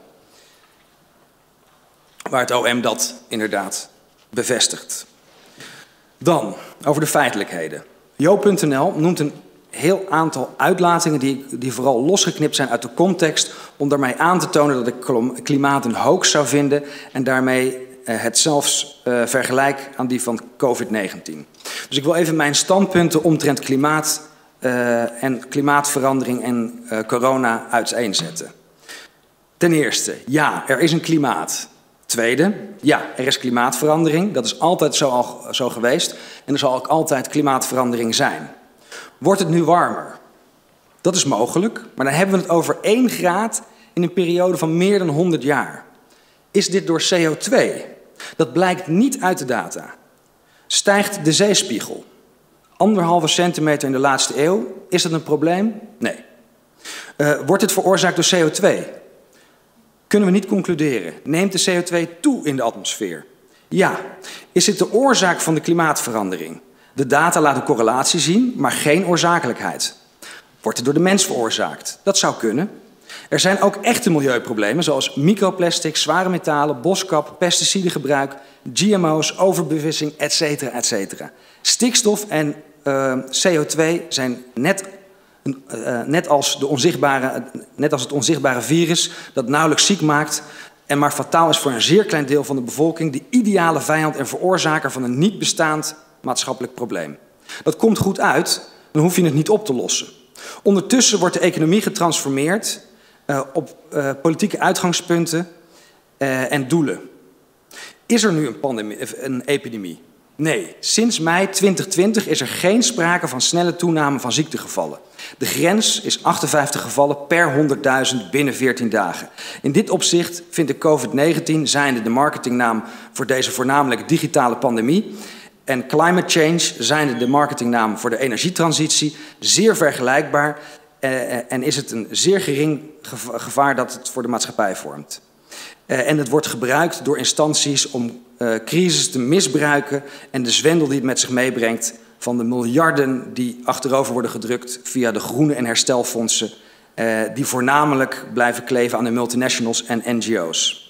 Waar het O M dat inderdaad bevestigt. Dan, over de feitelijkheden. Joop punt n l noemt een heel aantal uitlatingen die, die vooral losgeknipt zijn uit de context om daarmee aan te tonen dat ik klimaat een hoax zou vinden en daarmee uh, het zelfs uh, vergelijk aan die van covid negentien. Dus ik wil even mijn standpunten omtrent klimaat uh, en klimaatverandering en uh, corona uiteenzetten. Ten eerste, ja, er is een klimaat. Tweede, ja, er is klimaatverandering. Dat is altijd zo, al, zo geweest. En er zal ook altijd klimaatverandering zijn. Wordt het nu warmer? Dat is mogelijk, maar dan hebben we het over één graad in een periode van meer dan honderd jaar. Is dit door C O twee? Dat blijkt niet uit de data. Stijgt de zeespiegel anderhalve centimeter in de laatste eeuw? Is dat een probleem? Nee. Uh, wordt het veroorzaakt door C O twee? Kunnen we niet concluderen. Neemt de C O twee toe in de atmosfeer? Ja. Is dit de oorzaak van de klimaatverandering? De data laten correlatie zien, maar geen oorzakelijkheid. Wordt het door de mens veroorzaakt? Dat zou kunnen. Er zijn ook echte milieuproblemen, zoals microplastics, zware metalen, boskap, pesticidengebruik, G M O's, overbevissing, et cetera, et cetera. Stikstof en uh, C O twee zijn net, uh, net, als de onzichtbare, net als het onzichtbare virus dat nauwelijks ziek maakt en maar fataal is voor een zeer klein deel van de bevolking, de ideale vijand en veroorzaker van een niet bestaand maatschappelijk probleem. Dat komt goed uit, dan hoef je het niet op te lossen. Ondertussen wordt de economie getransformeerd uh, op uh, politieke uitgangspunten uh, en doelen. Is er nu een, pandemie, een epidemie? Nee, sinds mei twintig twintig is er geen sprake van snelle toename van ziektegevallen. De grens is achtenvijftig gevallen per honderdduizend binnen veertien dagen. In dit opzicht vindt de COVID negentien, zijnde de marketingnaam voor deze voornamelijk digitale pandemie, en climate change, zijnde de marketingnaam voor de energietransitie, zeer vergelijkbaar eh, en is het een zeer gering gevaar dat het voor de maatschappij vormt. Uh, en het wordt gebruikt door instanties om uh, crisis te misbruiken en de zwendel die het met zich meebrengt van de miljarden die achterover worden gedrukt via de groene- en herstelfondsen, uh, die voornamelijk blijven kleven aan de multinationals en N G O's.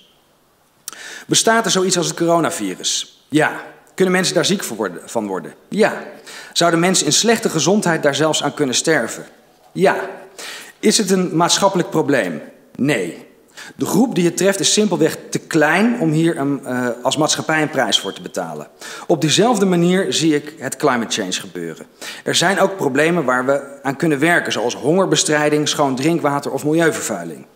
Bestaat er zoiets als het coronavirus? Ja. Kunnen mensen daar ziek van worden? Ja. Zouden mensen in slechte gezondheid daar zelfs aan kunnen sterven? Ja. Is het een maatschappelijk probleem? Nee. De groep die het treft is simpelweg te klein om hier een, uh, als maatschappij een prijs voor te betalen. Op diezelfde manier zie ik het climate change gebeuren. Er zijn ook problemen waar we aan kunnen werken, zoals hongerbestrijding, schoon drinkwater of milieuvervuiling.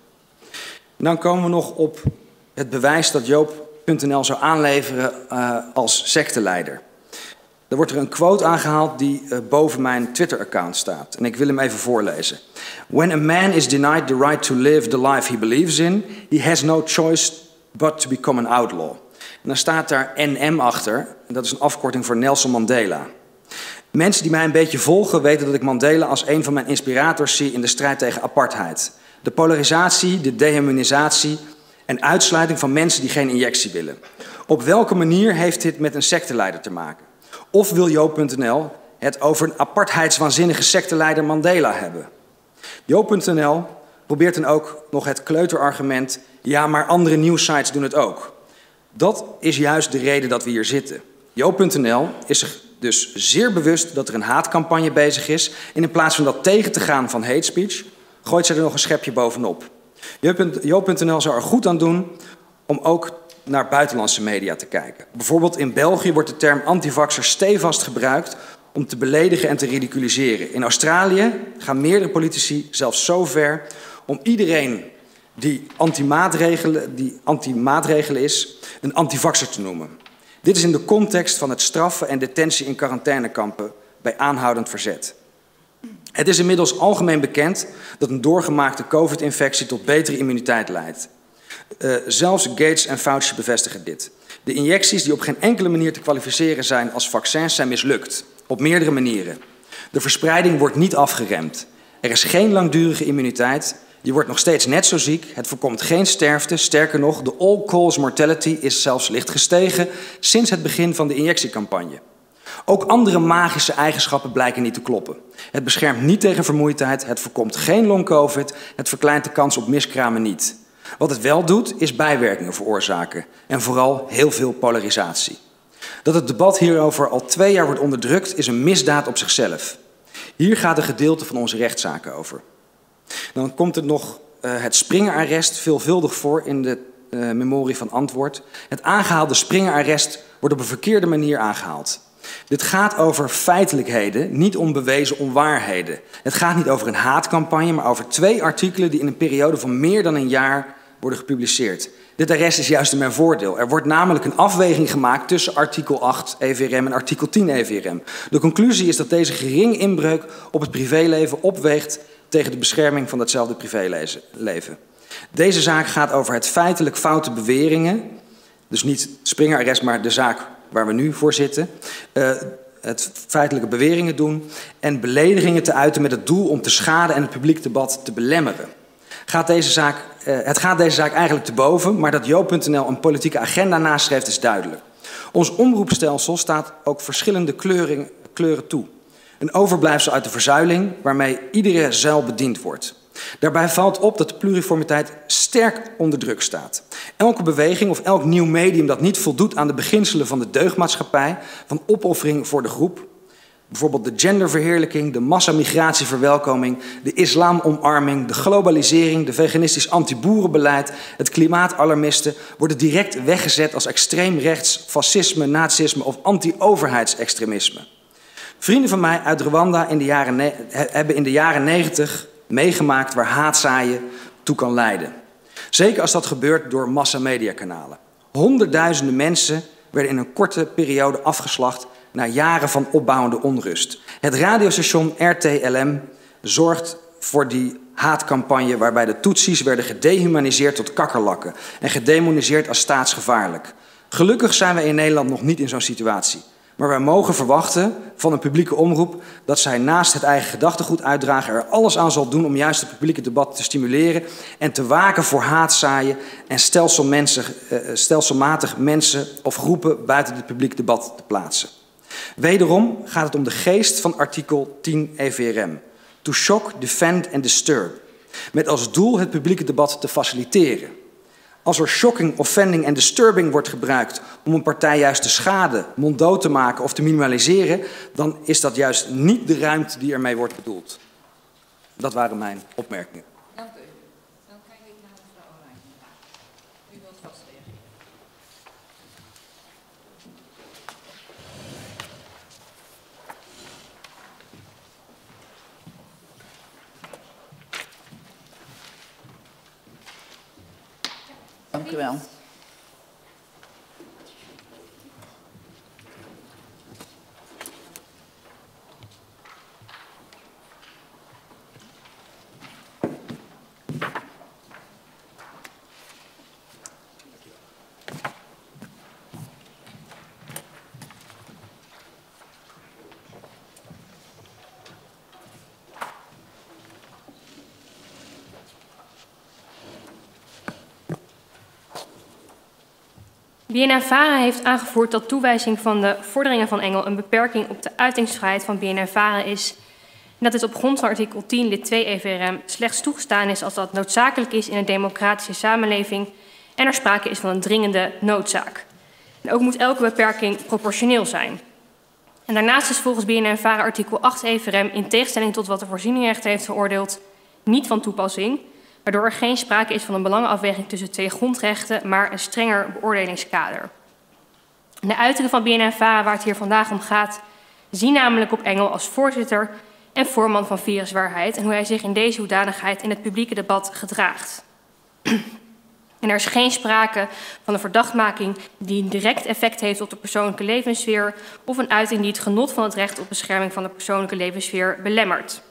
En dan komen we nog op het bewijs dat Joop punt N L zou aanleveren uh, als secteleider. Er wordt er een quote aangehaald die uh, boven mijn Twitter-account staat. En ik wil hem even voorlezen. When a man is denied the right to live the life he believes in, he has no choice but to become an outlaw. En dan staat daar N M achter. En dat is een afkorting voor Nelson Mandela. Mensen die mij een beetje volgen weten dat ik Mandela als een van mijn inspirators zie in de strijd tegen apartheid. De polarisatie, de dehumanisatie en uitsluiting van mensen die geen injectie willen. Op welke manier heeft dit met een secteleider te maken? Of wil Joop punt N L het over een apartheidswaanzinnige secteleider Mandela hebben? Joop punt N L probeert dan ook nog het kleuterargument, ja, maar andere nieuwssites doen het ook. Dat is juist de reden dat we hier zitten. Joop punt N L is zich dus zeer bewust dat er een haatcampagne bezig is en in plaats van dat tegen te gaan van hate speech, gooit ze er nog een schepje bovenop. Joop punt N L zou er goed aan doen om ook naar buitenlandse media te kijken. Bijvoorbeeld in België wordt de term antivaxer stevast gebruikt om te beledigen en te ridiculiseren. In Australië gaan meerdere politici zelfs zo ver om iedereen die anti-maatregelen, die anti-maatregelen is, een antivaxer te noemen. Dit is in de context van het straffen en detentie in quarantainekampen bij aanhoudend verzet. Het is inmiddels algemeen bekend dat een doorgemaakte COVID-infectie tot betere immuniteit leidt. Uh, zelfs Gates en Fauci bevestigen dit. De injecties die op geen enkele manier te kwalificeren zijn als vaccins zijn mislukt. Op meerdere manieren. De verspreiding wordt niet afgeremd. Er is geen langdurige immuniteit. Je wordt nog steeds net zo ziek. Het voorkomt geen sterfte. Sterker nog, de all-cause mortality is zelfs licht gestegen sinds het begin van de injectiecampagne. Ook andere magische eigenschappen blijken niet te kloppen. Het beschermt niet tegen vermoeidheid, het voorkomt geen long-covid, het verkleint de kans op miskramen niet. Wat het wel doet, is bijwerkingen veroorzaken en vooral heel veel polarisatie. Dat het debat hierover al twee jaar wordt onderdrukt, is een misdaad op zichzelf. Hier gaat een gedeelte van onze rechtszaken over. Dan komt er nog uh, het Springer-arrest veelvuldig voor in de uh, memorie van Antwoord. Het aangehaalde Springer-arrest wordt op een verkeerde manier aangehaald. Dit gaat over feitelijkheden, niet om bewezen onwaarheden. Het gaat niet over een haatcampagne, maar over twee artikelen die in een periode van meer dan een jaar worden gepubliceerd. Dit arrest is juist in mijn voordeel. Er wordt namelijk een afweging gemaakt tussen artikel acht E V R M en artikel tien E V R M. De conclusie is dat deze geringe inbreuk op het privéleven opweegt tegen de bescherming van datzelfde privéleven. Deze zaak gaat over het feitelijk foute beweringen, dus niet Springer-arrest, maar de zaak waar we nu voor zitten, uh, het feitelijke beweringen doen en beledigingen te uiten met het doel om te schaden en het publiek debat te belemmeren. Gaat deze zaak, uh, het gaat deze zaak eigenlijk te boven, maar dat Joop punt n l een politieke agenda nastreeft is duidelijk. Ons omroepstelsel staat ook verschillende kleuren, kleuren toe. Een overblijfsel uit de verzuiling waarmee iedere zuil bediend wordt. Daarbij valt op dat de pluriformiteit sterk onder druk staat. Elke beweging of elk nieuw medium dat niet voldoet aan de beginselen van de deugdmaatschappij, van opoffering voor de groep, bijvoorbeeld de genderverheerlijking, de massamigratieverwelkoming, de islamomarming, de globalisering, de veganistisch anti-boerenbeleid, het klimaatalarmisten, worden direct weggezet als extreem rechts, fascisme, nazisme of anti-overheidsextremisme. Vrienden van mij uit Rwanda in de jaren hebben in de jaren negentig meegemaakt waar haatzaaien toe kan leiden. Zeker als dat gebeurt door massamediakanalen. Honderdduizenden mensen werden in een korte periode afgeslacht na jaren van opbouwende onrust. Het radiostation R T L M zorgt voor die haatcampagne waarbij de Tutsis werden gedehumaniseerd tot kakkerlakken en gedemoniseerd als staatsgevaarlijk. Gelukkig zijn we in Nederland nog niet in zo'n situatie. Maar wij mogen verwachten van een publieke omroep dat zij naast het eigen gedachtegoed uitdragen er alles aan zal doen om juist het publieke debat te stimuleren en te waken voor haatzaaien en stelselmatig mensen of groepen buiten het publieke debat te plaatsen. Wederom gaat het om de geest van artikel tien E V R M. To shock, defend and disturb. Met als doel het publieke debat te faciliteren. Als er shocking, offending en disturbing wordt gebruikt om een partij juist te schaden, monddood te maken of te minimaliseren, dan is dat juist niet de ruimte die ermee wordt bedoeld. Dat waren mijn opmerkingen. Dank u. Dan kijk ik naar mevrouw Oranje. U wilt vast reageren. Dank u wel. B N N VARA heeft aangevoerd dat toewijzing van de vorderingen van Engel een beperking op de uitingsvrijheid van B N N VARA is en dat dit op grond van artikel tien lid twee E V R M slechts toegestaan is als dat noodzakelijk is in een democratische samenleving en er sprake is van een dringende noodzaak. En ook moet elke beperking proportioneel zijn. En daarnaast is volgens B N N VARA artikel acht E V R M in tegenstelling tot wat de voorzieningenrechter heeft veroordeeld niet van toepassing, waardoor er geen sprake is van een belangenafweging tussen twee grondrechten, maar een strenger beoordelingskader. De uitingen van B N N VARA, waar het hier vandaag om gaat, zien namelijk op Engel als voorzitter en voorman van Viruswaarheid en hoe hij zich in deze hoedanigheid in het publieke debat gedraagt. En er is geen sprake van een verdachtmaking die een direct effect heeft op de persoonlijke levenssfeer of een uiting die het genot van het recht op bescherming van de persoonlijke levenssfeer belemmert.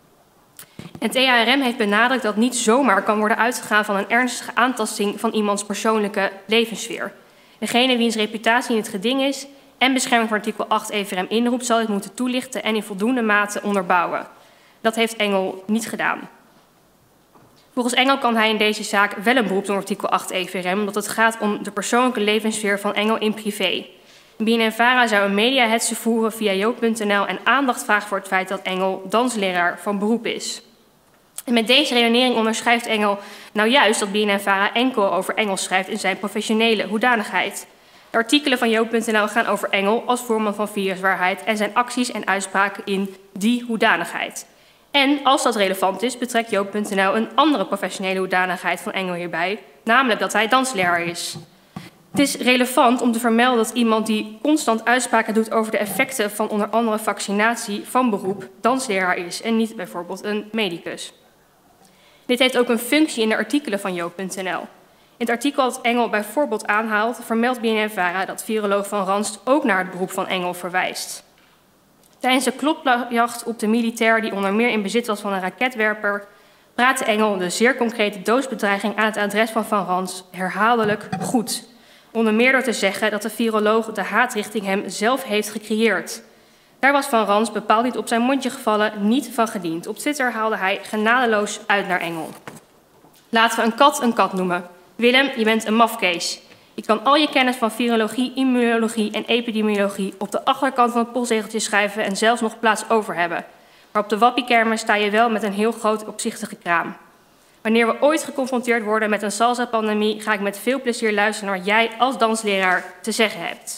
Het E A R M heeft benadrukt dat niet zomaar kan worden uitgegaan van een ernstige aantasting van iemands persoonlijke levenssfeer. Degene wiens reputatie in het geding is en bescherming van artikel acht E V R M inroept, zal dit moeten toelichten en in voldoende mate onderbouwen. Dat heeft Engel niet gedaan. Volgens Engel kan hij in deze zaak wel een beroep doen op artikel acht E V R M, omdat het gaat om de persoonlijke levenssfeer van Engel in privé. B N N VARA zou een mediahetsen voeren via Joop punt n l en aandacht vragen voor het feit dat Engel dansleraar van beroep is. En met deze redenering onderschrijft Engel nou juist dat B N N VARA enkel over Engel schrijft in zijn professionele hoedanigheid. De artikelen van Joop punt n l gaan over Engel als voorman van Viruswaarheid en zijn acties en uitspraken in die hoedanigheid. En als dat relevant is, betrekt Joop punt n l een andere professionele hoedanigheid van Engel hierbij, namelijk dat hij dansleraar is. Het is relevant om te vermelden dat iemand die constant uitspraken doet over de effecten van onder andere vaccinatie van beroep dansleraar is en niet bijvoorbeeld een medicus. Dit heeft ook een functie in de artikelen van Joop punt n l. In het artikel dat Engel bijvoorbeeld aanhaalt, vermeldt B N N VARA dat viroloog Van Ranst ook naar het beroep van Engel verwijst. Tijdens de klopjacht op de militair die onder meer in bezit was van een raketwerper, praatte Engel de zeer concrete doodsbedreiging aan het adres van Van Rans herhaaldelijk goed. Onder meer door te zeggen dat de viroloog de haat richting hem zelf heeft gecreëerd. Daar was Van Rans bepaald niet op zijn mondje gevallen, niet van gediend. Op Twitter haalde hij genadeloos uit naar Engel. Laten we een kat een kat noemen. Willem, je bent een mafkees. Je kan al je kennis van virologie, immunologie en epidemiologie op de achterkant van het postzegeltje schrijven en zelfs nog plaats over hebben. Maar op de wappiekermen sta je wel met een heel groot opzichtige kraam. Wanneer we ooit geconfronteerd worden met een salsa-pandemie, ga ik met veel plezier luisteren naar wat jij als dansleraar te zeggen hebt.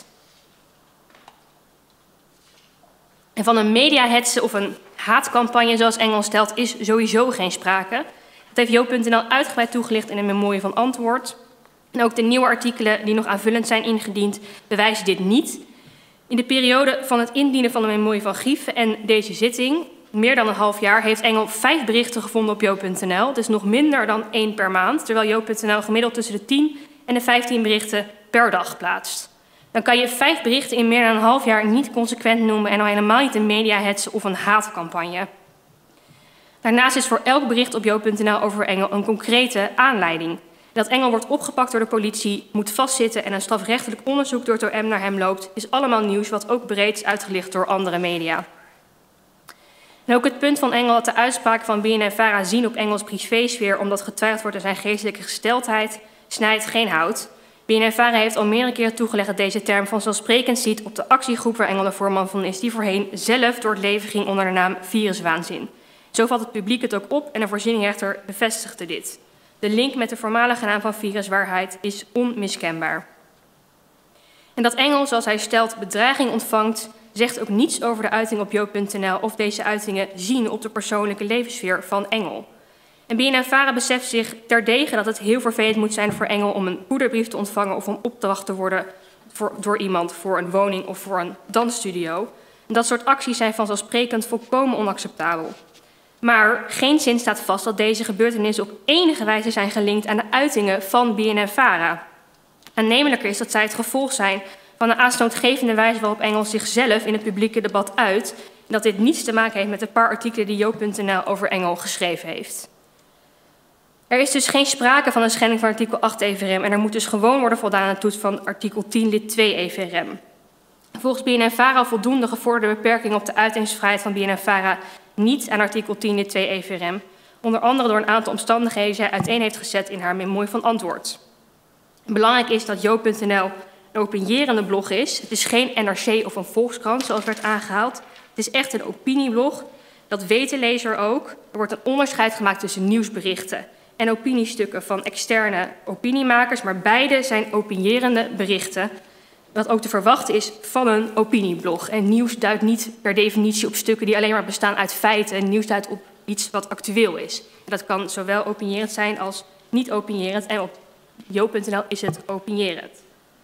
En van een mediahetsen of een haatcampagne, zoals Engel stelt, is sowieso geen sprake. Dat heeft Joop punt n l uitgebreid toegelicht in een memorie van antwoord. En ook de nieuwe artikelen die nog aanvullend zijn ingediend, bewijzen dit niet. In de periode van het indienen van de memorie van Gief en deze zitting, meer dan een half jaar, heeft Engel vijf berichten gevonden op Joop punt n l. Dus nog minder dan één per maand, terwijl Joop punt n l gemiddeld tussen de tien en de vijftien berichten per dag plaatst. Dan kan je vijf berichten in meer dan een half jaar niet consequent noemen en al helemaal niet een mediahetsen of een haatcampagne. Daarnaast is voor elk bericht op Joop punt n l over Engel een concrete aanleiding. Dat Engel wordt opgepakt door de politie, moet vastzitten en een strafrechtelijk onderzoek door het O M naar hem loopt, is allemaal nieuws wat ook breed is uitgelicht door andere media. En ook het punt van Engel dat de uitspraken van B N N Vara zien op Engels privésfeer omdat getwijfeld wordt aan zijn geestelijke gesteldheid, snijdt geen hout. B N N Vara heeft al meerdere keren toegelegd dat deze term vanzelfsprekend ziet op de actiegroep waar Engel de voorman van is, die voorheen zelf door het leven ging onder de naam Viruswaanzin. Zo vat het publiek het ook op en de voorzieningrechter bevestigde dit. De link met de voormalige naam van Viruswaarheid is onmiskenbaar. En dat Engel, zoals hij stelt, bedreiging ontvangt, zegt ook niets over de uiting op Joop punt n l of deze uitingen zien op de persoonlijke levenssfeer van Engel. En B N N Vara beseft zich terdege dat het heel vervelend moet zijn voor Engel om een poederbrief te ontvangen of om opdracht te worden voor, door iemand voor een woning of voor een dansstudio. En dat soort acties zijn vanzelfsprekend volkomen onacceptabel. Maar geen zin staat vast dat deze gebeurtenissen op enige wijze zijn gelinkt aan de uitingen van B N N Vara. Aannemelijker is dat zij het gevolg zijn van de aanstootgevende wijze waarop Engel zichzelf in het publieke debat uit en dat dit niets te maken heeft met de paar artikelen die Joop punt n l over Engel geschreven heeft. Er is dus geen sprake van een schending van artikel acht E V R M en er moet dus gewoon worden voldaan aan de toets van artikel tien lid twee E V R M. Volgens B N N Vara voldoen de gevorderde beperkingen op de uitingsvrijheid van B N N Vara niet aan artikel tien lid twee E V R M, onder andere door een aantal omstandigheden die zij uiteen heeft gezet in haar memorie van antwoord. Belangrijk is dat Joop punt n l een opinierende blog is. Het is geen N R C of een Volkskrant, zoals werd aangehaald. Het is echt een opinieblog. Dat weet de lezer ook. Er wordt een onderscheid gemaakt tussen nieuwsberichten en opiniestukken van externe opiniemakers, maar beide zijn opinierende berichten, wat ook te verwachten is van een opinieblog. En nieuws duidt niet per definitie op stukken die alleen maar bestaan uit feiten. En nieuws duidt op iets wat actueel is. En dat kan zowel opinierend zijn als niet opinierend. En op Joop punt n l is het opinierend.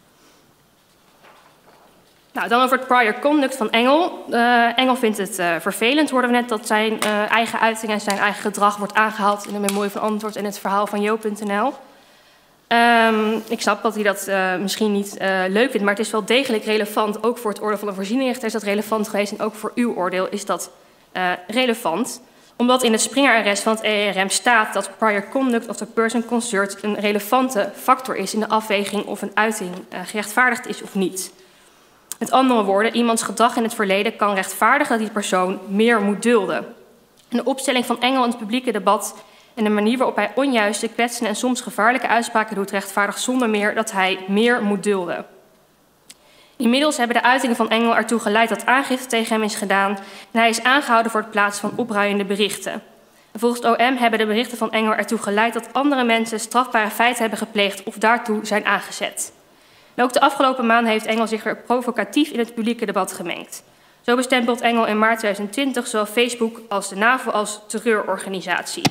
Nou, dan over het prior conduct van Engel. Uh, Engel vindt het uh, vervelend, hoorden we net, dat zijn uh, eigen uiting en zijn eigen gedrag wordt aangehaald in de memorie van antwoord en het verhaal van Joop punt n l. Um, ik snap dat hij dat uh, misschien niet uh, leuk vindt, maar het is wel degelijk relevant. Ook voor het oordeel van de voorzieningrechter is dat relevant geweest en ook voor uw oordeel is dat uh, relevant. Omdat in het Springer-arrest van het E R M staat dat prior conduct of the person concerned een relevante factor is in de afweging of een uiting uh, gerechtvaardigd is of niet. Met andere woorden, iemands gedrag in het verleden kan rechtvaardigen dat die persoon meer moet dulden. En de opstelling van Engel in het publieke debat en de manier waarop hij onjuiste, kwetsende en soms gevaarlijke uitspraken doet, rechtvaardigt zonder meer dat hij meer moet dulden. Inmiddels hebben de uitingen van Engel ertoe geleid dat aangifte tegen hem is gedaan en hij is aangehouden voor het plaatsen van opruiende berichten. En volgens het O M hebben de berichten van Engel ertoe geleid dat andere mensen strafbare feiten hebben gepleegd of daartoe zijn aangezet. En ook de afgelopen maanden heeft Engel zich weer provocatief in het publieke debat gemengd. Zo bestempelt Engel in maart tweeduizend twintig zowel Facebook als de NAVO als terreurorganisatie.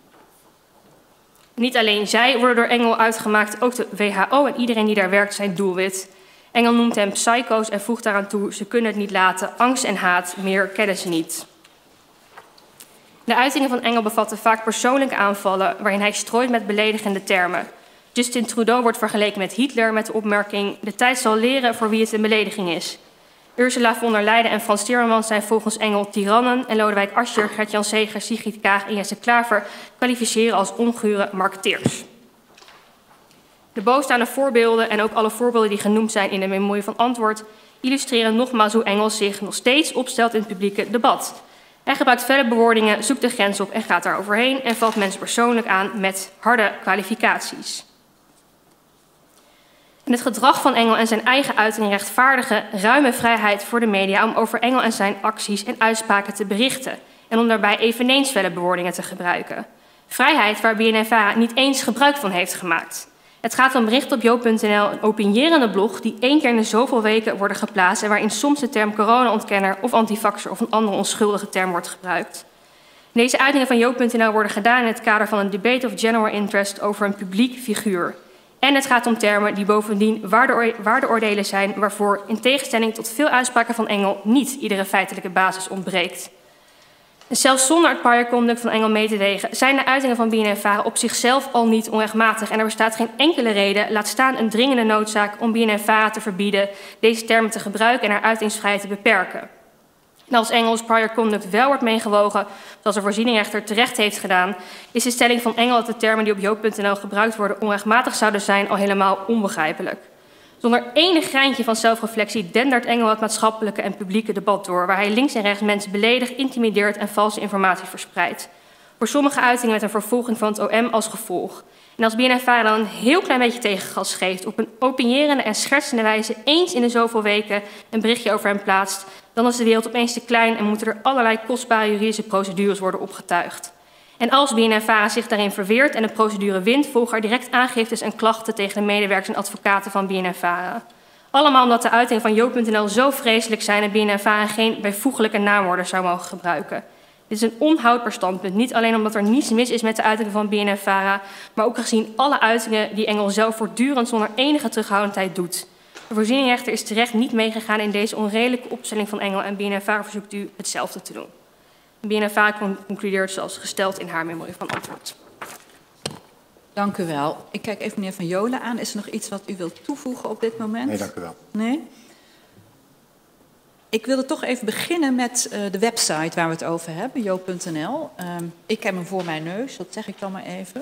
Niet alleen zij worden door Engel uitgemaakt, ook de W H O en iedereen die daar werkt zijn doelwit. Engel noemt hem psycho's en voegt daaraan toe, ze kunnen het niet laten, angst en haat, meer kennen ze niet. De uitingen van Engel bevatten vaak persoonlijke aanvallen waarin hij strooit met beledigende termen. Justin Trudeau wordt vergeleken met Hitler met de opmerking, de tijd zal leren voor wie het een belediging is. Ursula von der Leyen en Frans Timmermans zijn volgens Engel tirannen en Lodewijk Asscher, Gert-Jan Segers, Sigrid Kaag en Jesse Klaver kwalificeren als ongure marketeers. De bovenstaande voorbeelden en ook alle voorbeelden die genoemd zijn in de memorie van antwoord illustreren nogmaals hoe Engel zich nog steeds opstelt in het publieke debat. Hij gebruikt felle bewoordingen, zoekt de grens op en gaat daar overheen en valt mensen persoonlijk aan met harde kwalificaties. En het gedrag van Engel en zijn eigen uiting rechtvaardigen ruime vrijheid voor de media om over Engel en zijn acties en uitspraken te berichten en om daarbij eveneens felle bewoordingen te gebruiken. Vrijheid waar B N N Vara niet eens gebruik van heeft gemaakt. Het gaat om berichten op joop punt n l, een opinierende blog die één keer in de zoveel weken worden geplaatst en waarin soms de term corona-ontkenner of antivaxer of een andere onschuldige term wordt gebruikt. Deze uitingen van joop punt n l worden gedaan in het kader van een debate of general interest over een publiek figuur. En het gaat om termen die bovendien waardeoor waardeoordelen zijn waarvoor in tegenstelling tot veel uitspraken van Engel niet iedere feitelijke basis ontbreekt. En zelfs zonder het prior conduct van Engel mee te wegen zijn de uitingen van B N N Vara op zichzelf al niet onrechtmatig en er bestaat geen enkele reden, laat staan een dringende noodzaak om B N N Vara te verbieden deze termen te gebruiken en haar uitingsvrijheid te beperken. En als Engels prior conduct wel wordt meegewogen, zoals de voorzieningrechter terecht heeft gedaan, is de stelling van Engel dat de termen die op joop punt n l gebruikt worden onrechtmatig zouden zijn al helemaal onbegrijpelijk. Zonder enig greintje van zelfreflectie dendert Engel het maatschappelijke en publieke debat door, waar hij links en rechts mensen beledigt, intimideert en valse informatie verspreidt. Voor sommige uitingen met een vervolging van het O M als gevolg. En als B N N Vara dan een heel klein beetje tegengas geeft, op een opinierende en schertsende wijze eens in de zoveel weken een berichtje over hem plaatst, dan is de wereld opeens te klein en moeten er allerlei kostbare juridische procedures worden opgetuigd. En als B N N Vara zich daarin verweert en de procedure wint, volgen er direct aangiftes en klachten tegen de medewerkers en advocaten van B N N Vara. Allemaal omdat de uitingen van joop punt n l zo vreselijk zijn en B N N Vara geen bijvoeglijke naamwoorden zou mogen gebruiken. Dit is een onhoudbaar standpunt, niet alleen omdat er niets mis is met de uitingen van B N N Vara, maar ook gezien alle uitingen die Engel zelf voortdurend zonder enige terughoudendheid doet. De voorzieningrechter is terecht niet meegegaan in deze onredelijke opstelling van Engel en B N N Vara verzoekt u hetzelfde te doen. B N N Vara concludeert zoals gesteld in haar memorie van antwoord. Dank u wel. Ik kijk even meneer Van Jolen aan. Is er nog iets wat u wilt toevoegen op dit moment? Nee, dank u wel. Nee? Ik wilde toch even beginnen met uh, de website waar we het over hebben, joop punt n l. Um, ik heb hem voor mijn neus, dat zeg ik dan maar even.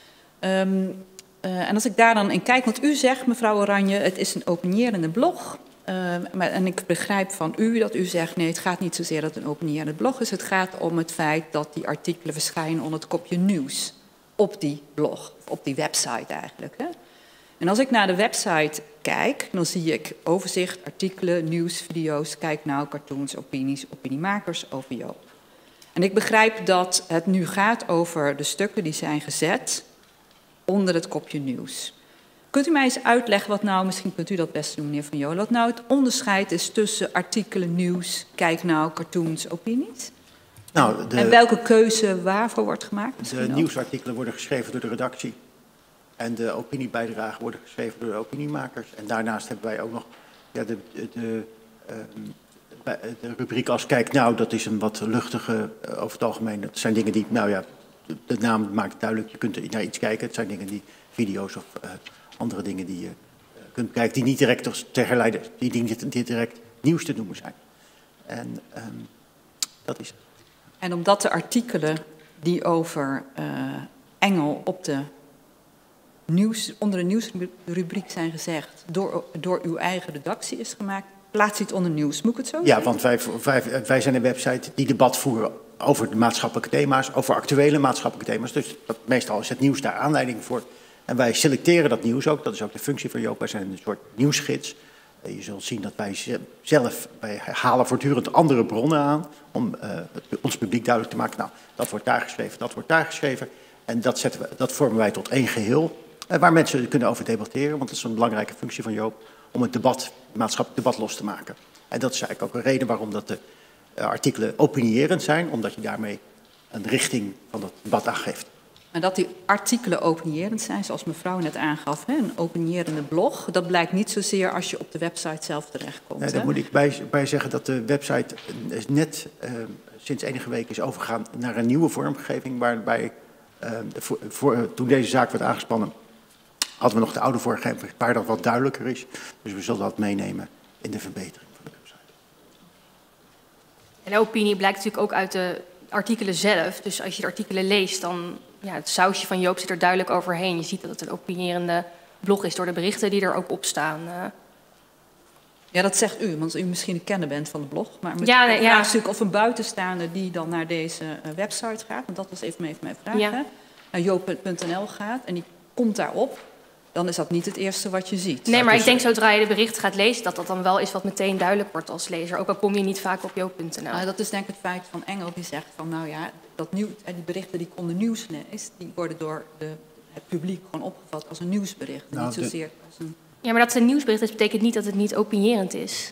Um, uh, en als ik daar dan in kijk, want u zegt, mevrouw Oranje, het is een opinierende blog. Uh, maar, en ik begrijp van u dat u zegt, nee, het gaat niet zozeer dat het een opinierende blog is. Het gaat om het feit dat die artikelen verschijnen onder het kopje nieuws op die blog, op die website eigenlijk. Hè? En als ik naar de website kijk, dan zie ik overzicht, artikelen, nieuws, video's, kijk nou, cartoons, opinies, opiniemakers, over Joop. En ik begrijp dat het nu gaat over de stukken die zijn gezet onder het kopje nieuws. Kunt u mij eens uitleggen wat nou, misschien kunt u dat best doen, meneer Van Jolen, wat nou het onderscheid is tussen artikelen, nieuws, kijk nou, cartoons, opinies? Nou, de, en welke keuze waarvoor wordt gemaakt? De nieuwsartikelen worden geschreven door de redactie. En de opiniebijdragen worden geschreven door de opiniemakers. En daarnaast hebben wij ook nog ja, de, de, de, uh, de rubriek als kijk nou, dat is een wat luchtige, uh, over het algemeen. Dat zijn dingen die, nou ja, de, de naam maakt het duidelijk, je kunt naar iets kijken. Het zijn dingen die, video's of uh, andere dingen die je uh, kunt kijken, die niet direct te herleiden, die niet, niet direct nieuws te noemen zijn. En um, dat is het. En omdat de artikelen die over uh, Engel op de nieuws, onder de nieuwsrubriek zijn gezegd, door, door uw eigen redactie is gemaakt, plaats je het onder nieuws. Moet ik het zo zeggen? Ja, want wij, wij, wij zijn een website die debat voeren over de maatschappelijke thema's, over actuele maatschappelijke thema's. Dus dat, meestal is het nieuws daar aanleiding voor. En wij selecteren dat nieuws ook, dat is ook de functie van Joop. Wij zijn een soort nieuwsgids. Je zult zien dat wij zelf, wij halen voortdurend andere bronnen aan om uh, het, ons publiek duidelijk te maken. Nou, dat wordt daar geschreven, dat wordt daar geschreven. En dat, zetten we, dat vormen wij tot één geheel, uh, waar mensen kunnen over debatteren. Want dat is een belangrijke functie van Joop, om het debat, het maatschappelijk debat los te maken. En dat is eigenlijk ook een reden waarom dat de uh, artikelen opinierend zijn, omdat je daarmee een richting van dat debat aangeeft. En dat die artikelen opinierend zijn, zoals mevrouw net aangaf, hè, een opinierende blog, dat blijkt niet zozeer als je op de website zelf terechtkomt. Nee, daar moet ik bij, bij zeggen dat de website net uh, sinds enige weken is overgegaan naar een nieuwe vormgeving, waarbij uh, voor, voor, toen deze zaak werd aangespannen, hadden we nog de oude vormgeving, waar dat wat duidelijker is. Dus we zullen dat meenemen in de verbetering van de website. En de opinie blijkt natuurlijk ook uit de artikelen zelf. Dus als je de artikelen leest, dan ja, het sausje van Joop zit er duidelijk overheen. Je ziet dat het een opinierende blog is door de berichten die er ook op staan. Uh. Ja, dat zegt u, want u misschien een kenner bent van de blog. Maar ja, nee, de ja. vraag is natuurlijk of een buitenstaander die dan naar deze uh, website gaat, want dat was even even mijn vraag, ja. hè, naar joop punt n l gaat en die komt daarop, dan is dat niet het eerste wat je ziet. Nee, maar dus, ik denk zodra je de berichten gaat lezen, dat dat dan wel is wat meteen duidelijk wordt als lezer. Ook al kom je niet vaak op joop punt n l. Uh, dat is denk ik het feit van Engel, die zegt van nou ja, dat nieuw, die berichten die ik onder nieuws lees, die worden door de, het publiek gewoon opgevat als een nieuwsbericht. Nou, niet zozeer als een... Ja, maar dat het een nieuwsbericht is, betekent niet dat het niet opinierend is.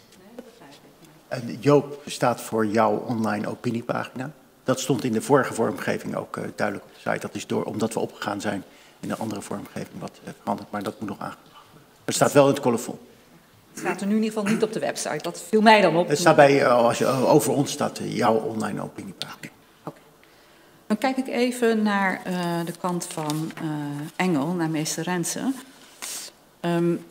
En Joop staat voor jouw online opiniepagina. Dat stond in de vorige vormgeving ook uh, duidelijk op de site. Dat is door, omdat we opgegaan zijn in een andere vormgeving wat uh, veranderd. Maar dat moet nog aangebracht worden. Het staat wel in het colofon. Het staat er nu in ieder geval niet op de website. Dat viel mij dan op. Het staat bij, uh, als je, uh, over ons staat uh, jouw online opiniepagina. Okay. Dan kijk ik even naar uh, de kant van uh, Engel, naar meester Rensen. Um,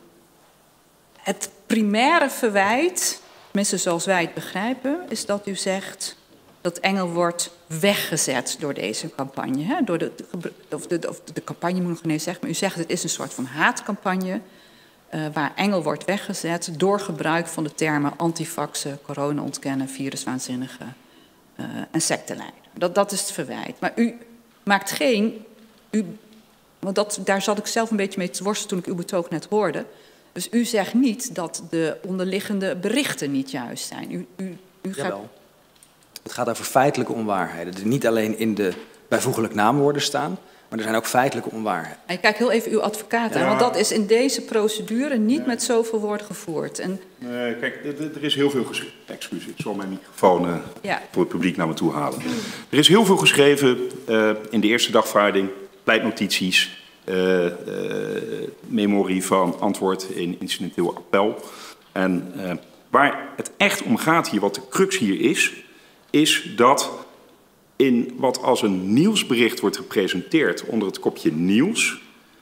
het primaire verwijt, tenminste zoals wij het begrijpen, is dat u zegt dat Engel wordt weggezet door deze campagne. Hè? Door de, of de, of de campagne moet ik nog niet zeggen, maar u zegt het is een soort van haatcampagne uh, waar Engel wordt weggezet door gebruik van de termen antivaxen, corona ontkennen, viruswaanzinnigen uh, en secteleider. Dat, dat is het verwijt. Maar u maakt geen, u, want dat, daar zat ik zelf een beetje mee te worstelen toen ik uw betoog net hoorde. Dus u zegt niet dat de onderliggende berichten niet juist zijn. U, u, u gaat... Jawel. Het gaat over feitelijke onwaarheden die niet alleen in de bijvoeglijk naamwoorden staan, maar er zijn ook feitelijke onwaarheden. En ik kijk heel even uw advocaat aan, ja. Want dat is in deze procedure niet ja. met zoveel woorden gevoerd. En... Nee, kijk, er is heel veel geschreven. Excuus, ik zal mijn microfoon uh, ja. voor het publiek naar me toe halen. Er is heel veel geschreven uh, in de eerste dagvaarding, pleitnotities, uh, uh, memorie van antwoord in incidenteel appel. En uh, waar het echt om gaat hier, wat de crux hier is, is dat in wat als een nieuwsbericht wordt gepresenteerd onder het kopje nieuws,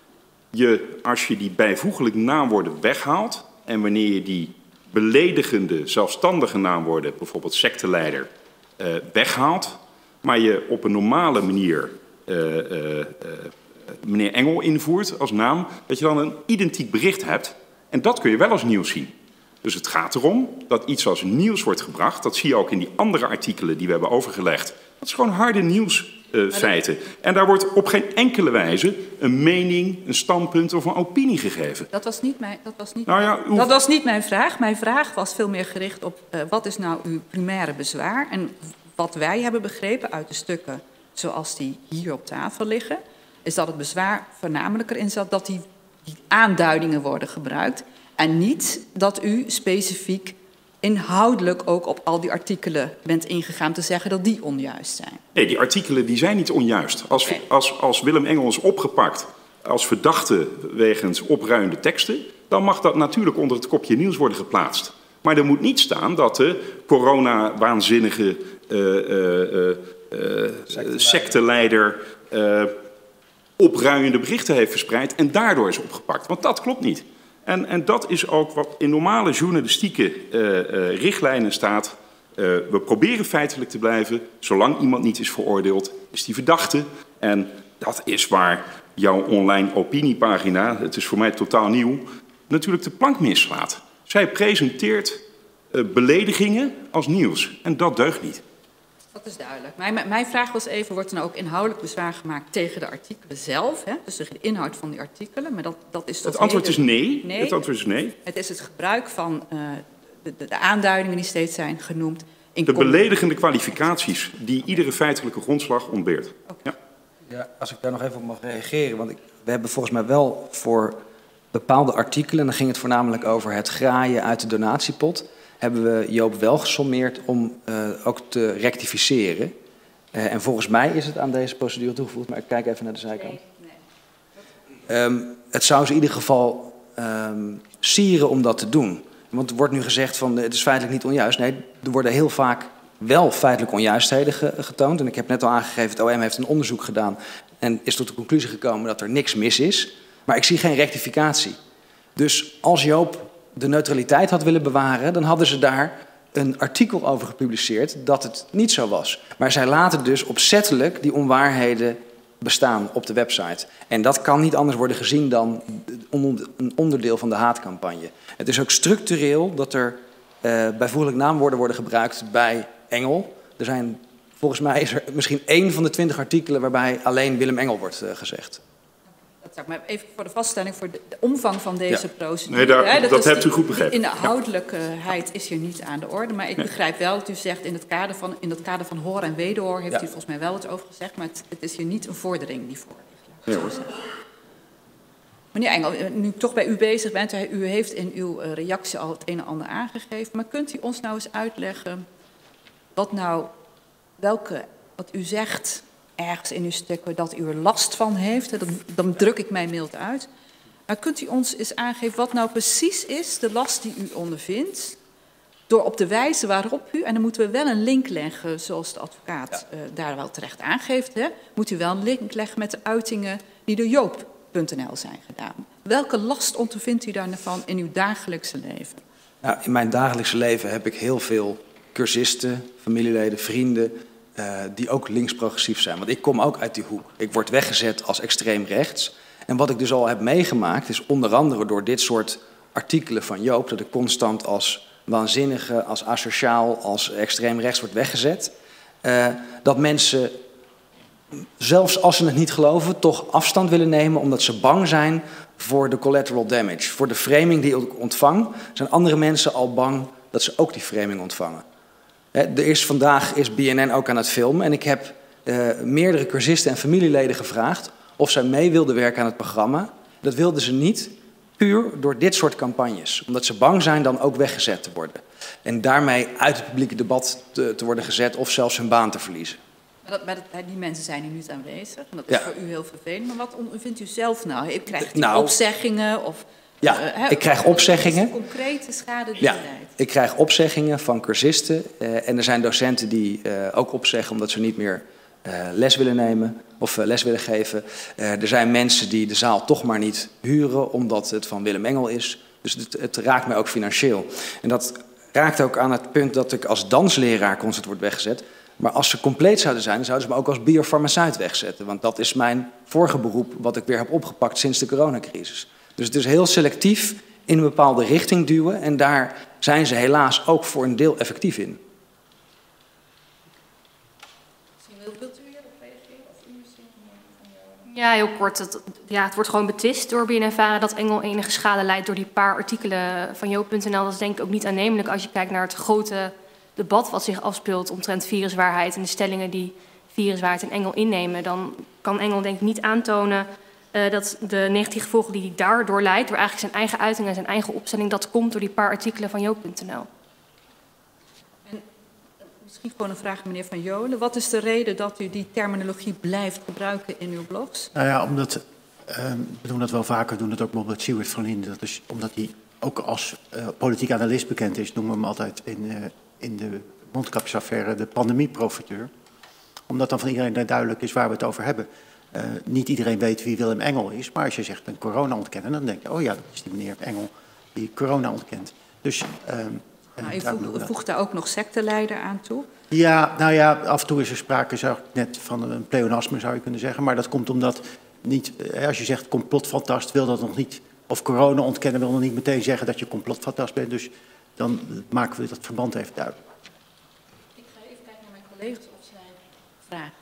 je, als je die bijvoeglijk naamwoorden weghaalt en wanneer je die beledigende zelfstandige naamwoorden, bijvoorbeeld secteleider, uh, weghaalt, maar je op een normale manier uh, uh, uh, meneer Engel invoert als naam, dat je dan een identiek bericht hebt en dat kun je wel als nieuws zien. Dus het gaat erom dat iets als nieuws wordt gebracht. Dat zie je ook in die andere artikelen die we hebben overgelegd. Dat is gewoon harde nieuwsfeiten. Uh, en daar wordt op geen enkele wijze een mening, een standpunt of een opinie gegeven. Dat was niet mijn, dat was niet nou ja, mijn, uw... dat was niet mijn vraag. Mijn vraag was veel meer gericht op uh, wat is nou uw primaire bezwaar. En wat wij hebben begrepen uit de stukken zoals die hier op tafel liggen, is dat het bezwaar voornamelijk erin zat dat die, die aanduidingen worden gebruikt. En niet dat u specifiek inhoudelijk ook op al die artikelen bent ingegaan te zeggen dat die onjuist zijn. Nee, die artikelen die zijn niet onjuist. Als, okay. als, als Willem Engel is opgepakt als verdachte wegens opruiende teksten, dan mag dat natuurlijk onder het kopje nieuws worden geplaatst. Maar er moet niet staan dat de corona-waanzinnige uh, uh, uh, uh, secteleider uh, opruiende berichten heeft verspreid en daardoor is opgepakt. Want dat klopt niet. En, en dat is ook wat in normale journalistieke uh, uh, richtlijnen staat. Uh, we proberen feitelijk te blijven. Zolang iemand niet is veroordeeld, is die verdachte. En dat is waar jouw online opiniepagina, het is voor mij totaal nieuw, natuurlijk de plank mislaat. Zij presenteert uh, beledigingen als nieuws. En dat deugt niet. Dat is duidelijk. Mijn, mijn vraag was even, wordt er nou ook inhoudelijk bezwaar gemaakt tegen de artikelen zelf? Hè? Dus tegen de inhoud van die artikelen. Maar dat, dat is het antwoord is nee. nee. Het antwoord is nee. Het is het gebruik van uh, de, de, de aanduidingen die steeds zijn genoemd. In de beledigende kwalificaties die iedere feitelijke grondslag ontbeert. Okay. Ja. Ja, als ik daar nog even op mag reageren. Want ik, we hebben volgens mij wel voor bepaalde artikelen, dan ging het voornamelijk over het graaien uit de donatiepot, hebben we Joop wel gesommeerd om uh, ook te rectificeren. Uh, en volgens mij is het aan deze procedure toegevoegd, maar ik kijk even naar de zijkant. Nee, nee. Um, het zou ze in ieder geval um, sieren om dat te doen. Want er wordt nu gezegd van het is feitelijk niet onjuist. Nee, er worden heel vaak wel feitelijk onjuistheden ge getoond. En ik heb net al aangegeven, het O M heeft een onderzoek gedaan en is tot de conclusie gekomen dat er niks mis is. Maar ik zie geen rectificatie. Dus als Joop de neutraliteit had willen bewaren, dan hadden ze daar een artikel over gepubliceerd dat het niet zo was. Maar zij laten dus opzettelijk die onwaarheden bestaan op de website. En dat kan niet anders worden gezien dan een onderdeel van de haatcampagne. Het is ook structureel dat er uh, bijvoeglijk naamwoorden worden gebruikt bij Engel. Er zijn, volgens mij is er misschien één van de twintig artikelen waarbij alleen Willem Engel wordt uh, gezegd. Dat zou ik maar even voor de vaststelling, voor de, de omvang van deze ja. procedure. Nee, daar, hè, dat dat hebt de, u goed begrepen. De inhoudelijkheid is hier niet aan de orde. Maar ik nee. begrijp wel dat u zegt in het kader van, in het kader van hoor en wederhoor heeft ja. u volgens mij wel wat over gezegd. Maar het, het is hier niet een vordering die voor ligt. Ja, meneer Engel, nu ik toch bij u bezig bent, u heeft in uw reactie al het een en ander aangegeven. Maar kunt u ons nou eens uitleggen wat nou, welke, wat u zegt ergens in uw stukken dat u er last van heeft? Dan, dan druk ik mij mild uit. Maar kunt u ons eens aangeven wat nou precies is de last die u ondervindt? Door op de wijze waarop u, en dan moeten we wel een link leggen, zoals de advocaat ja. uh, daar wel terecht aangeeft, hè, moet u wel een link leggen met de uitingen die door Joop punt n l zijn gedaan. Welke last ondervindt u daarvan in uw dagelijkse leven? Nou, in mijn dagelijkse leven heb ik heel veel cursisten, familieleden, vrienden, uh, die ook links-progressief zijn. Want ik kom ook uit die hoek. Ik word weggezet als extreem rechts. En wat ik dus al heb meegemaakt is onder andere door dit soort artikelen van Joop, dat ik constant als waanzinnige, als asociaal, als extreem rechts wordt weggezet. Uh, dat mensen, zelfs als ze het niet geloven, toch afstand willen nemen omdat ze bang zijn voor de collateral damage. Voor de framing die ik ontvang, zijn andere mensen al bang dat ze ook die framing ontvangen. Er is, vandaag is B N N ook aan het filmen en ik heb uh, meerdere cursisten en familieleden gevraagd of zij mee wilden werken aan het programma. Dat wilden ze niet, puur door dit soort campagnes. Omdat ze bang zijn dan ook weggezet te worden. En daarmee uit het publieke debat te, te worden gezet of zelfs hun baan te verliezen. Maar, dat, maar dat, die mensen zijn hier niet aanwezig. En dat is ja. voor u heel vervelend. Maar wat vindt u zelf nou? Krijgt u nou, opzeggingen? Of, ja, uh, he, ik krijg opzeggingen. Concrete schade die ja, u leidt. Ik krijg opzeggingen van cursisten. Uh, en er zijn docenten die uh, ook opzeggen omdat ze niet meer uh, les willen nemen of uh, les willen geven. Uh, er zijn mensen die de zaal toch maar niet huren omdat het van Willem Engel is. Dus het, het raakt mij ook financieel. En dat raakt ook aan het punt dat ik als dansleraar constant word weggezet. Maar als ze compleet zouden zijn, dan zouden ze me ook als biofarmaceut wegzetten. Want dat is mijn vorige beroep wat ik weer heb opgepakt sinds de coronacrisis. Dus het is heel selectief in een bepaalde richting duwen. En daar zijn ze helaas ook voor een deel effectief in. Wilt u hierop reageren? Of u misschien? Ja, heel kort. Het, ja, het wordt gewoon betwist door B N N Vara dat Engel enige schade leidt door die paar artikelen van Joop punt n l. Dat is denk ik ook niet aannemelijk als je kijkt naar het grote debat wat zich afspeelt omtrent viruswaarheid en de stellingen die viruswaarheid en Engel innemen. Dan kan Engel denk ik niet aantonen uh, dat de negatieve gevolgen die hij daardoor leidt, door eigenlijk zijn eigen uiting en zijn eigen opstelling, dat komt door die paar artikelen van Joop punt n l. En misschien gewoon een vraag, meneer Van Jolen. Wat is de reden dat u die terminologie blijft gebruiken in uw blogs? Nou ja, omdat, uh, we doen dat wel vaker, we doen het ook bijvoorbeeld met Siewert van Linden. Dat is omdat hij ook als uh, politiek analist bekend is, noemen we hem altijd in, uh, in de mondkapjesaffaire de pandemieprofiteur. Omdat dan van iedereen duidelijk is waar we het over hebben. Uh, niet iedereen weet wie Willem Engel is, maar als je zegt een corona-ontkenner, dan denk je, oh ja, dat is die meneer Engel die corona ontkent. Dus, uh, nou, u voegt, voegt daar ook nog secteleider aan toe? Ja, nou ja, af en toe is er sprake, zou ik net van een pleonasme zou je kunnen zeggen. Maar dat komt omdat, niet, als je zegt complotfantast, wil dat nog niet, of corona ontkennen wil nog niet meteen zeggen dat je complotfantast bent. Dus dan maken we dat verband even duidelijk. Ik ga even kijken naar mijn collega's of zij vragen.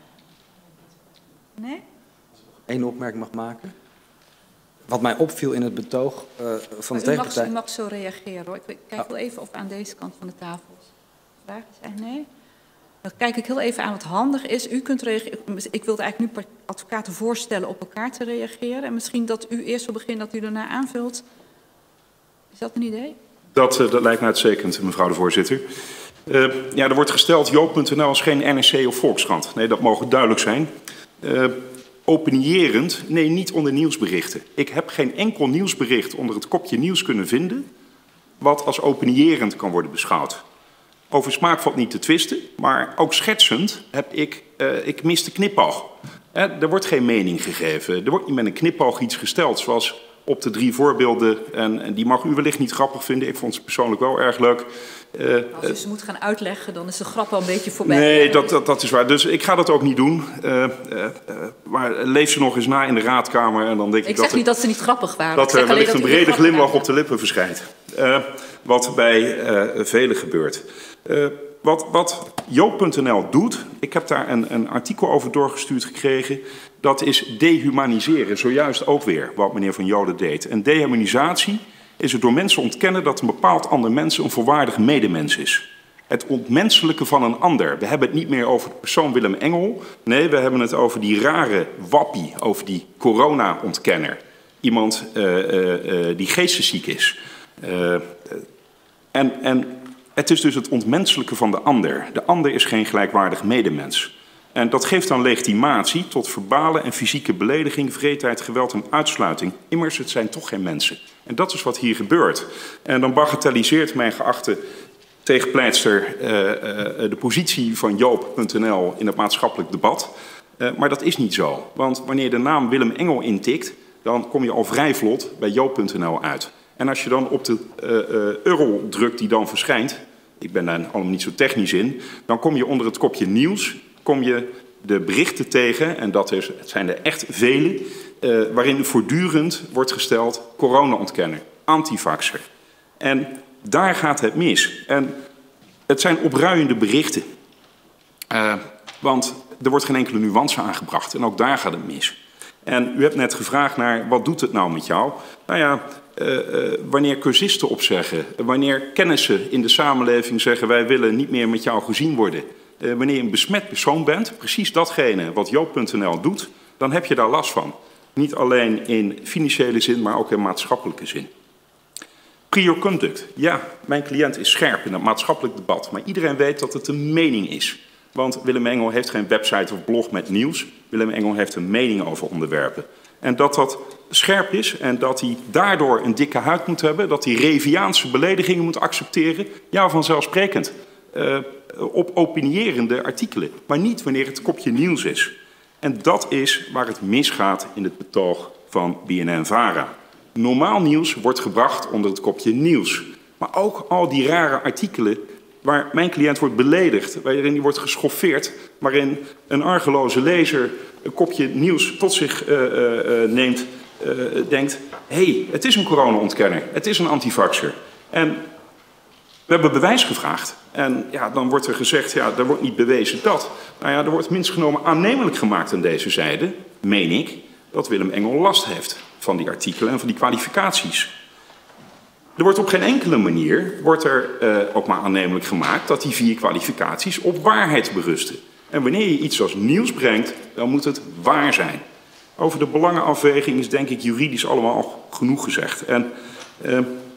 Nee? Eén opmerking mag maken. Wat mij opviel in het betoog uh, van de tegenpartij. U mag zo reageren hoor. Ik kijk wel even of aan deze kant van de tafel vragen zijn. Nee? Dan kijk ik heel even aan wat handig is. U kunt reageren. Ik wilde eigenlijk nu advocaten voorstellen op elkaar te reageren. En misschien dat u eerst wil beginnen, dat u daarna aanvult. Is dat een idee? Dat, uh, dat lijkt me uitstekend, mevrouw de voorzitter. Uh, ja, er wordt gesteld, Joop punt n l is geen N R C of Volkskrant. Nee, dat mogen duidelijk zijn. Uh, opinierend, nee, niet onder nieuwsberichten. Ik heb geen enkel nieuwsbericht onder het kopje nieuws kunnen vinden wat als opinierend kan worden beschouwd. Over smaak valt niet te twisten, maar ook schetsend heb ik, uh, ik mis de knipoog. Uh, er wordt geen mening gegeven. Er wordt niet met een knipoog iets gesteld zoals op de drie voorbeelden. En, en die mag u wellicht niet grappig vinden. Ik vond ze persoonlijk wel erg leuk. Uh, Als u ze moet gaan uitleggen, dan is de grap al een beetje voorbij. Nee, dat, dat, dat is waar. Dus ik ga dat ook niet doen. Uh, uh, uh, maar lees ze nog eens na in de raadkamer. En dan denk ik, ik dat zeg niet dat ze niet grappig waren. Dat er wellicht een brede glimlach op de lippen verschijnt. Uh, wat bij uh, velen gebeurt. Uh, wat wat Joop punt n l doet, ik heb daar een, een artikel over doorgestuurd gekregen. Dat is dehumaniseren, zojuist ook weer wat meneer Van Jolen deed. En dehumanisatie is het door mensen ontkennen dat een bepaald ander mens een volwaardig medemens is. Het ontmenselijken van een ander. We hebben het niet meer over de persoon Willem Engel. Nee, we hebben het over die rare wappie, over die corona-ontkenner. Iemand uh, uh, uh, die geestesziek is. Uh, en, en het is dus het ontmenselijken van de ander. De ander is geen gelijkwaardig medemens. En dat geeft dan legitimatie tot verbale en fysieke belediging, wreedheid, geweld en uitsluiting. Immers, het zijn toch geen mensen. En dat is wat hier gebeurt. En dan bagatelliseert mijn geachte tegenpleitster uh, uh, de positie van Joop punt n l in het maatschappelijk debat. Uh, maar dat is niet zo. Want wanneer je de naam Willem Engel intikt, dan kom je al vrij vlot bij Joop punt n l uit. En als je dan op de uh, uh, U R L drukt die dan verschijnt, ik ben daar allemaal niet zo technisch in, dan kom je onder het kopje nieuws, kom je de berichten tegen, en dat is, het zijn er echt vele, uh, waarin voortdurend wordt gesteld corona-ontkenner, antivaxer. En daar gaat het mis. En het zijn opruiende berichten. Uh, want er wordt geen enkele nuance aangebracht. En ook daar gaat het mis. En u hebt net gevraagd naar, wat doet het nou met jou? Nou ja, uh, uh, wanneer cursisten opzeggen, wanneer kennissen in de samenleving zeggen, wij willen niet meer met jou gezien worden. Uh, wanneer je een besmet persoon bent, precies datgene wat Joop punt n l doet, dan heb je daar last van. Niet alleen in financiële zin, maar ook in maatschappelijke zin. Prior conduct. Ja, mijn cliënt is scherp in het maatschappelijk debat, maar iedereen weet dat het een mening is. Want Willem Engel heeft geen website of blog met nieuws. Willem Engel heeft een mening over onderwerpen. En dat dat scherp is en dat hij daardoor een dikke huid moet hebben, dat hij Reviaanse beledigingen moet accepteren, ja, vanzelfsprekend. Uh, op opinierende artikelen, maar niet wanneer het kopje nieuws is. En dat is waar het misgaat in het betoog van B N N-Vara. Normaal nieuws wordt gebracht onder het kopje nieuws. Maar ook al die rare artikelen waar mijn cliënt wordt beledigd, waarin hij wordt geschoffeerd, waarin een argeloze lezer een kopje nieuws tot zich uh, uh, neemt, uh, denkt, hé, hey, het is een corona-ontkenner, het is een antivaxer. En we hebben bewijs gevraagd. En ja, dan wordt er gezegd, ja, er wordt niet bewezen dat. Nou ja, er wordt minst genomen aannemelijk gemaakt aan deze zijde, meen ik, dat Willem Engel last heeft van die artikelen en van die kwalificaties. Er wordt op geen enkele manier, wordt er uh, ook maar aannemelijk gemaakt, dat die vier kwalificaties op waarheid berusten. En wanneer je iets als nieuws brengt, dan moet het waar zijn. Over de belangenafweging is denk ik juridisch allemaal al genoeg gezegd. En uh,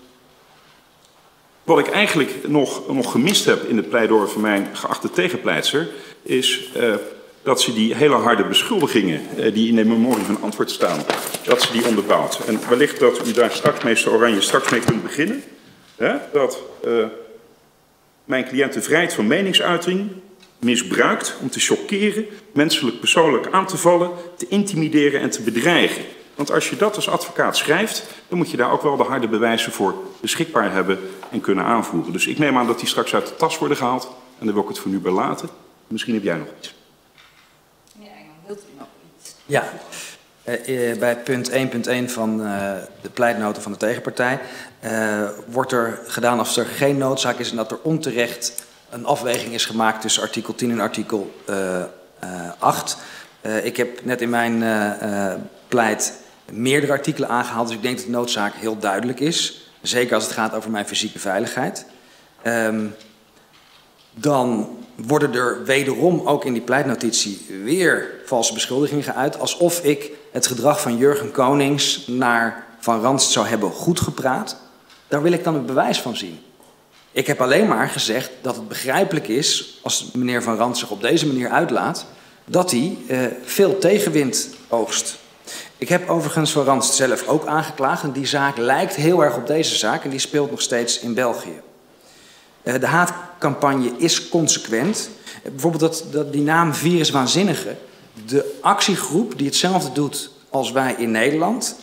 wat ik eigenlijk nog, nog gemist heb in het pleidooi van mijn geachte tegenpleitster, is uh, dat ze die hele harde beschuldigingen uh, die in de memorie van antwoord staan, dat ze die onderbouwt. En wellicht dat u daar straks, meester Oranje, straks mee kunt beginnen. Hè? Dat uh, mijn cliënt de vrijheid van meningsuiting misbruikt om te choqueren, menselijk persoonlijk aan te vallen, te intimideren en te bedreigen. Want als je dat als advocaat schrijft, dan moet je daar ook wel de harde bewijzen voor beschikbaar hebben en kunnen aanvoeren. Dus ik neem aan dat die straks uit de tas worden gehaald. En daar wil ik het voor nu bij laten. Misschien heb jij nog iets. Meneer Engel, wilt u nog iets? Ja, uh, uh, bij punt één punt één van uh, de pleitnota van de tegenpartij uh, wordt er gedaan alsof er geen noodzaak is en dat er onterecht een afweging is gemaakt tussen artikel tien en artikel uh, uh, acht. Uh, ik heb net in mijn uh, uh, pleit meerdere artikelen aangehaald, dus ik denk dat de noodzaak heel duidelijk is. Zeker als het gaat over mijn fysieke veiligheid. Um, dan worden er wederom ook in die pleitnotitie weer valse beschuldigingen geuit, alsof ik het gedrag van Jurgen Konings naar Van Ranst zou hebben goedgepraat. Daar wil ik dan een bewijs van zien. Ik heb alleen maar gezegd dat het begrijpelijk is, als meneer Van Ranst zich op deze manier uitlaat, dat hij uh, veel tegenwind oogst. Ik heb overigens Van Ranst zelf ook aangeklaagd en die zaak lijkt heel erg op deze zaak en die speelt nog steeds in België. Uh, de haatcampagne is consequent. Uh, bijvoorbeeld dat, dat die naam Virus Waanzinnige, de actiegroep die hetzelfde doet als wij in Nederland,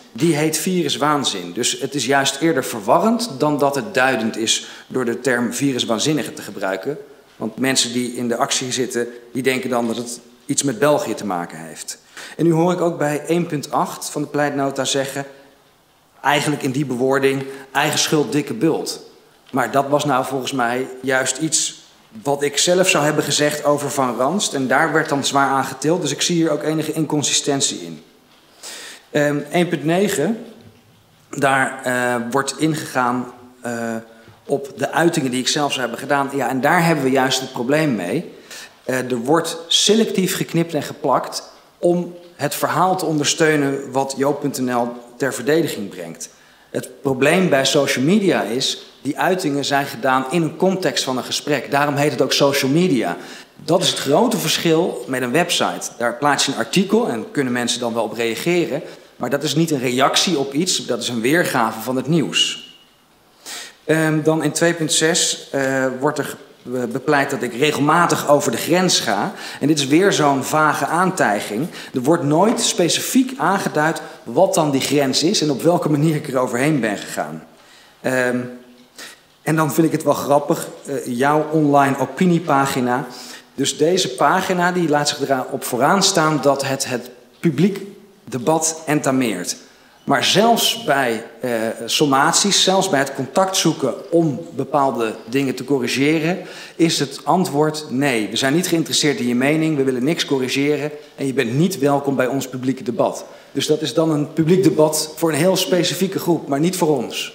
die heet viruswaanzin. Dus het is juist eerder verwarrend dan dat het duidend is door de term viruswaanzinnige te gebruiken. Want mensen die in de actie zitten, die denken dan dat het iets met België te maken heeft. En nu hoor ik ook bij één punt acht van de pleitnota zeggen, eigenlijk in die bewoording, eigen schuld, dikke bult. Maar dat was nou volgens mij juist iets wat ik zelf zou hebben gezegd over Van Ranst. En daar werd dan zwaar aan getild, dus ik zie hier ook enige inconsistentie in. Um, één punt negen, daar uh, wordt ingegaan uh, op de uitingen die ik zelf zou hebben gedaan. Ja, en daar hebben we juist het probleem mee. Uh, er wordt selectief geknipt en geplakt om het verhaal te ondersteunen wat Joop punt n l ter verdediging brengt. Het probleem bij social media is, die uitingen zijn gedaan in een context van een gesprek. Daarom heet het ook social media. Dat is het grote verschil met een website. Daar plaats je een artikel en kunnen mensen dan wel op reageren. Maar dat is niet een reactie op iets, dat is een weergave van het nieuws. Um, dan in twee punt zes uh, wordt er bepleit dat ik regelmatig over de grens ga. En dit is weer zo'n vage aantijging. Er wordt nooit specifiek aangeduid wat dan die grens is en op welke manier ik er overheen ben gegaan. Um, en dan vind ik het wel grappig, uh, jouw online opiniepagina. Dus deze pagina die laat zich erop vooraan staan dat het het publiek debat entameert. Maar zelfs bij uh, sommaties, zelfs bij het contact zoeken om bepaalde dingen te corrigeren, is het antwoord nee. We zijn niet geïnteresseerd in je mening, we willen niks corrigeren en je bent niet welkom bij ons publieke debat. Dus dat is dan een publiek debat voor een heel specifieke groep, maar niet voor ons.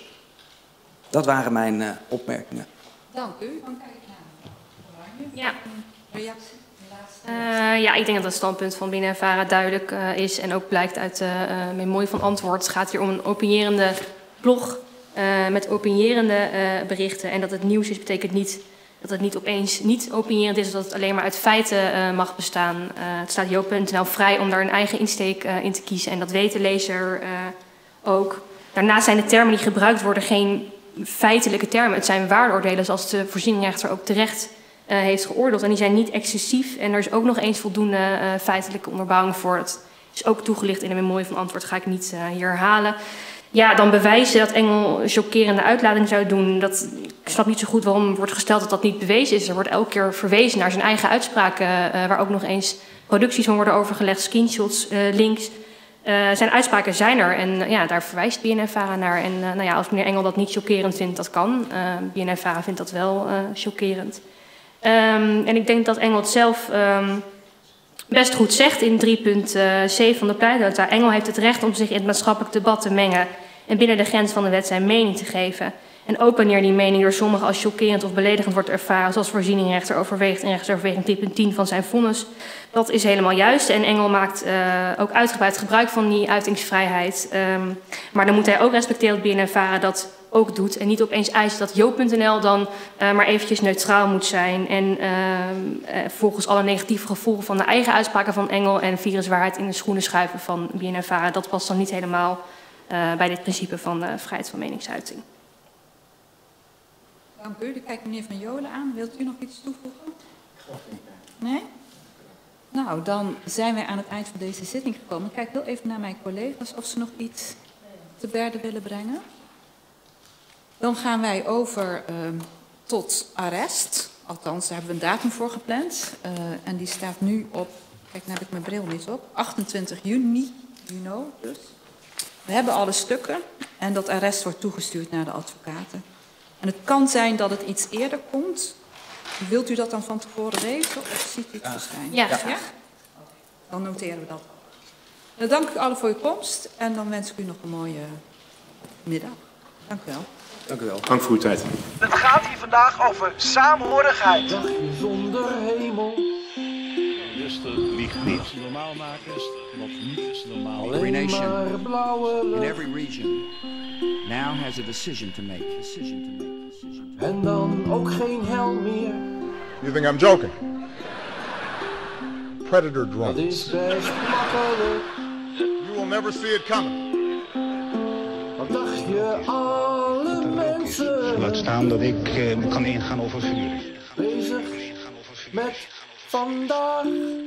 Dat waren mijn uh, opmerkingen. Dank u. Dan kijk ik naar Ja. reactie. Uh, ja, ik denk dat het standpunt van B N N VARA duidelijk uh, is en ook blijkt uit de uh, memorie van antwoord. Het gaat hier om een opinierende blog uh, met opinierende uh, berichten. En dat het nieuws is, betekent niet dat het niet opeens niet opinierend is, dat het alleen maar uit feiten uh, mag bestaan. Uh, het staat Joop punt n l vrij om daar een eigen insteek uh, in te kiezen. En dat weet de lezer uh, ook. Daarnaast zijn de termen die gebruikt worden geen feitelijke termen. Het zijn waardeoordelen zoals de voorzieningrechter ook terecht Uh, heeft geoordeeld. En die zijn niet excessief. En er is ook nog eens voldoende uh, feitelijke onderbouwing voor. Het is ook toegelicht in de memorie van antwoord. Ga ik niet uh, hier herhalen. Ja, dan bewijzen dat Engel chockerende uitlating zou doen. Dat, ik snap niet zo goed waarom wordt gesteld dat dat niet bewezen is. Er wordt elke keer verwezen naar zijn eigen uitspraken. Uh, waar ook nog eens producties van worden overgelegd. Screenshots, uh, links. Uh, zijn uitspraken zijn er. En uh, ja, daar verwijst B N N VARA naar. En uh, nou ja, als meneer Engel dat niet chockerend vindt, dat kan. Uh, B N N VARA vindt dat wel uh, chockerend. Um, en ik denk dat Engel het zelf um, best goed zegt in drie punt zeven van de pleitnota. Engel heeft het recht om zich in het maatschappelijk debat te mengen en binnen de grens van de wet zijn mening te geven. En ook wanneer die mening door sommigen als chockerend of beledigend wordt ervaren, zoals voorzieningrechter overweegt in rechtsoverweging drie punt tien van zijn vonnis. Dat is helemaal juist. En Engel maakt uh, ook uitgebreid gebruik van die uitingsvrijheid. Um, maar dan moet hij ook respecteren dat B N N VARA dat ook doet. En niet opeens eisen dat Joop punt n l dan uh, maar eventjes neutraal moet zijn. En uh, uh, volgens alle negatieve gevolgen van de eigen uitspraken van Engel en viruswaarheid in de schoenen schuiven van B N N VARA. Dat past dan niet helemaal uh, bij dit principe van uh, vrijheid van meningsuiting. Dank u. Ik kijk meneer Van Jolen aan. Wilt u nog iets toevoegen? Nee? Nou, dan zijn wij aan het eind van deze zitting gekomen. Ik kijk heel even naar mijn collega's of ze nog iets te berde willen brengen. Dan gaan wij over uh, tot arrest. Althans, daar hebben we een datum voor gepland. Uh, en die staat nu op, kijk, nou heb ik mijn bril niet op, achtentwintig juni, you know, dus. We hebben alle stukken en dat arrest wordt toegestuurd naar de advocaten. En het kan zijn dat het iets eerder komt. Wilt u dat dan van tevoren weten of ziet u het verschijnen? Ja. Ja? Ja? Dan noteren we dat. Dan dank ik allen voor uw komst en dan wens ik u nog een mooie middag. Dank u wel. Dank u wel. Dank voor uw tijd. Het gaat hier vandaag over saamhorigheid. Dagje zonder hemel. Dus de liegt niet. Wat normaal maken is wat niet is normaal. Every nation maar blauwe in lucht. every region now has a decision to make. Decision to make. Decision to make. En dan ook geen hel meer. You think I'm joking? Predator Dat drones. is best makkelijk. You will never see it coming. Wat dacht je alle mensen? Laat staan dat ik uh, kan ingaan over vuur. Bezig met vandaag.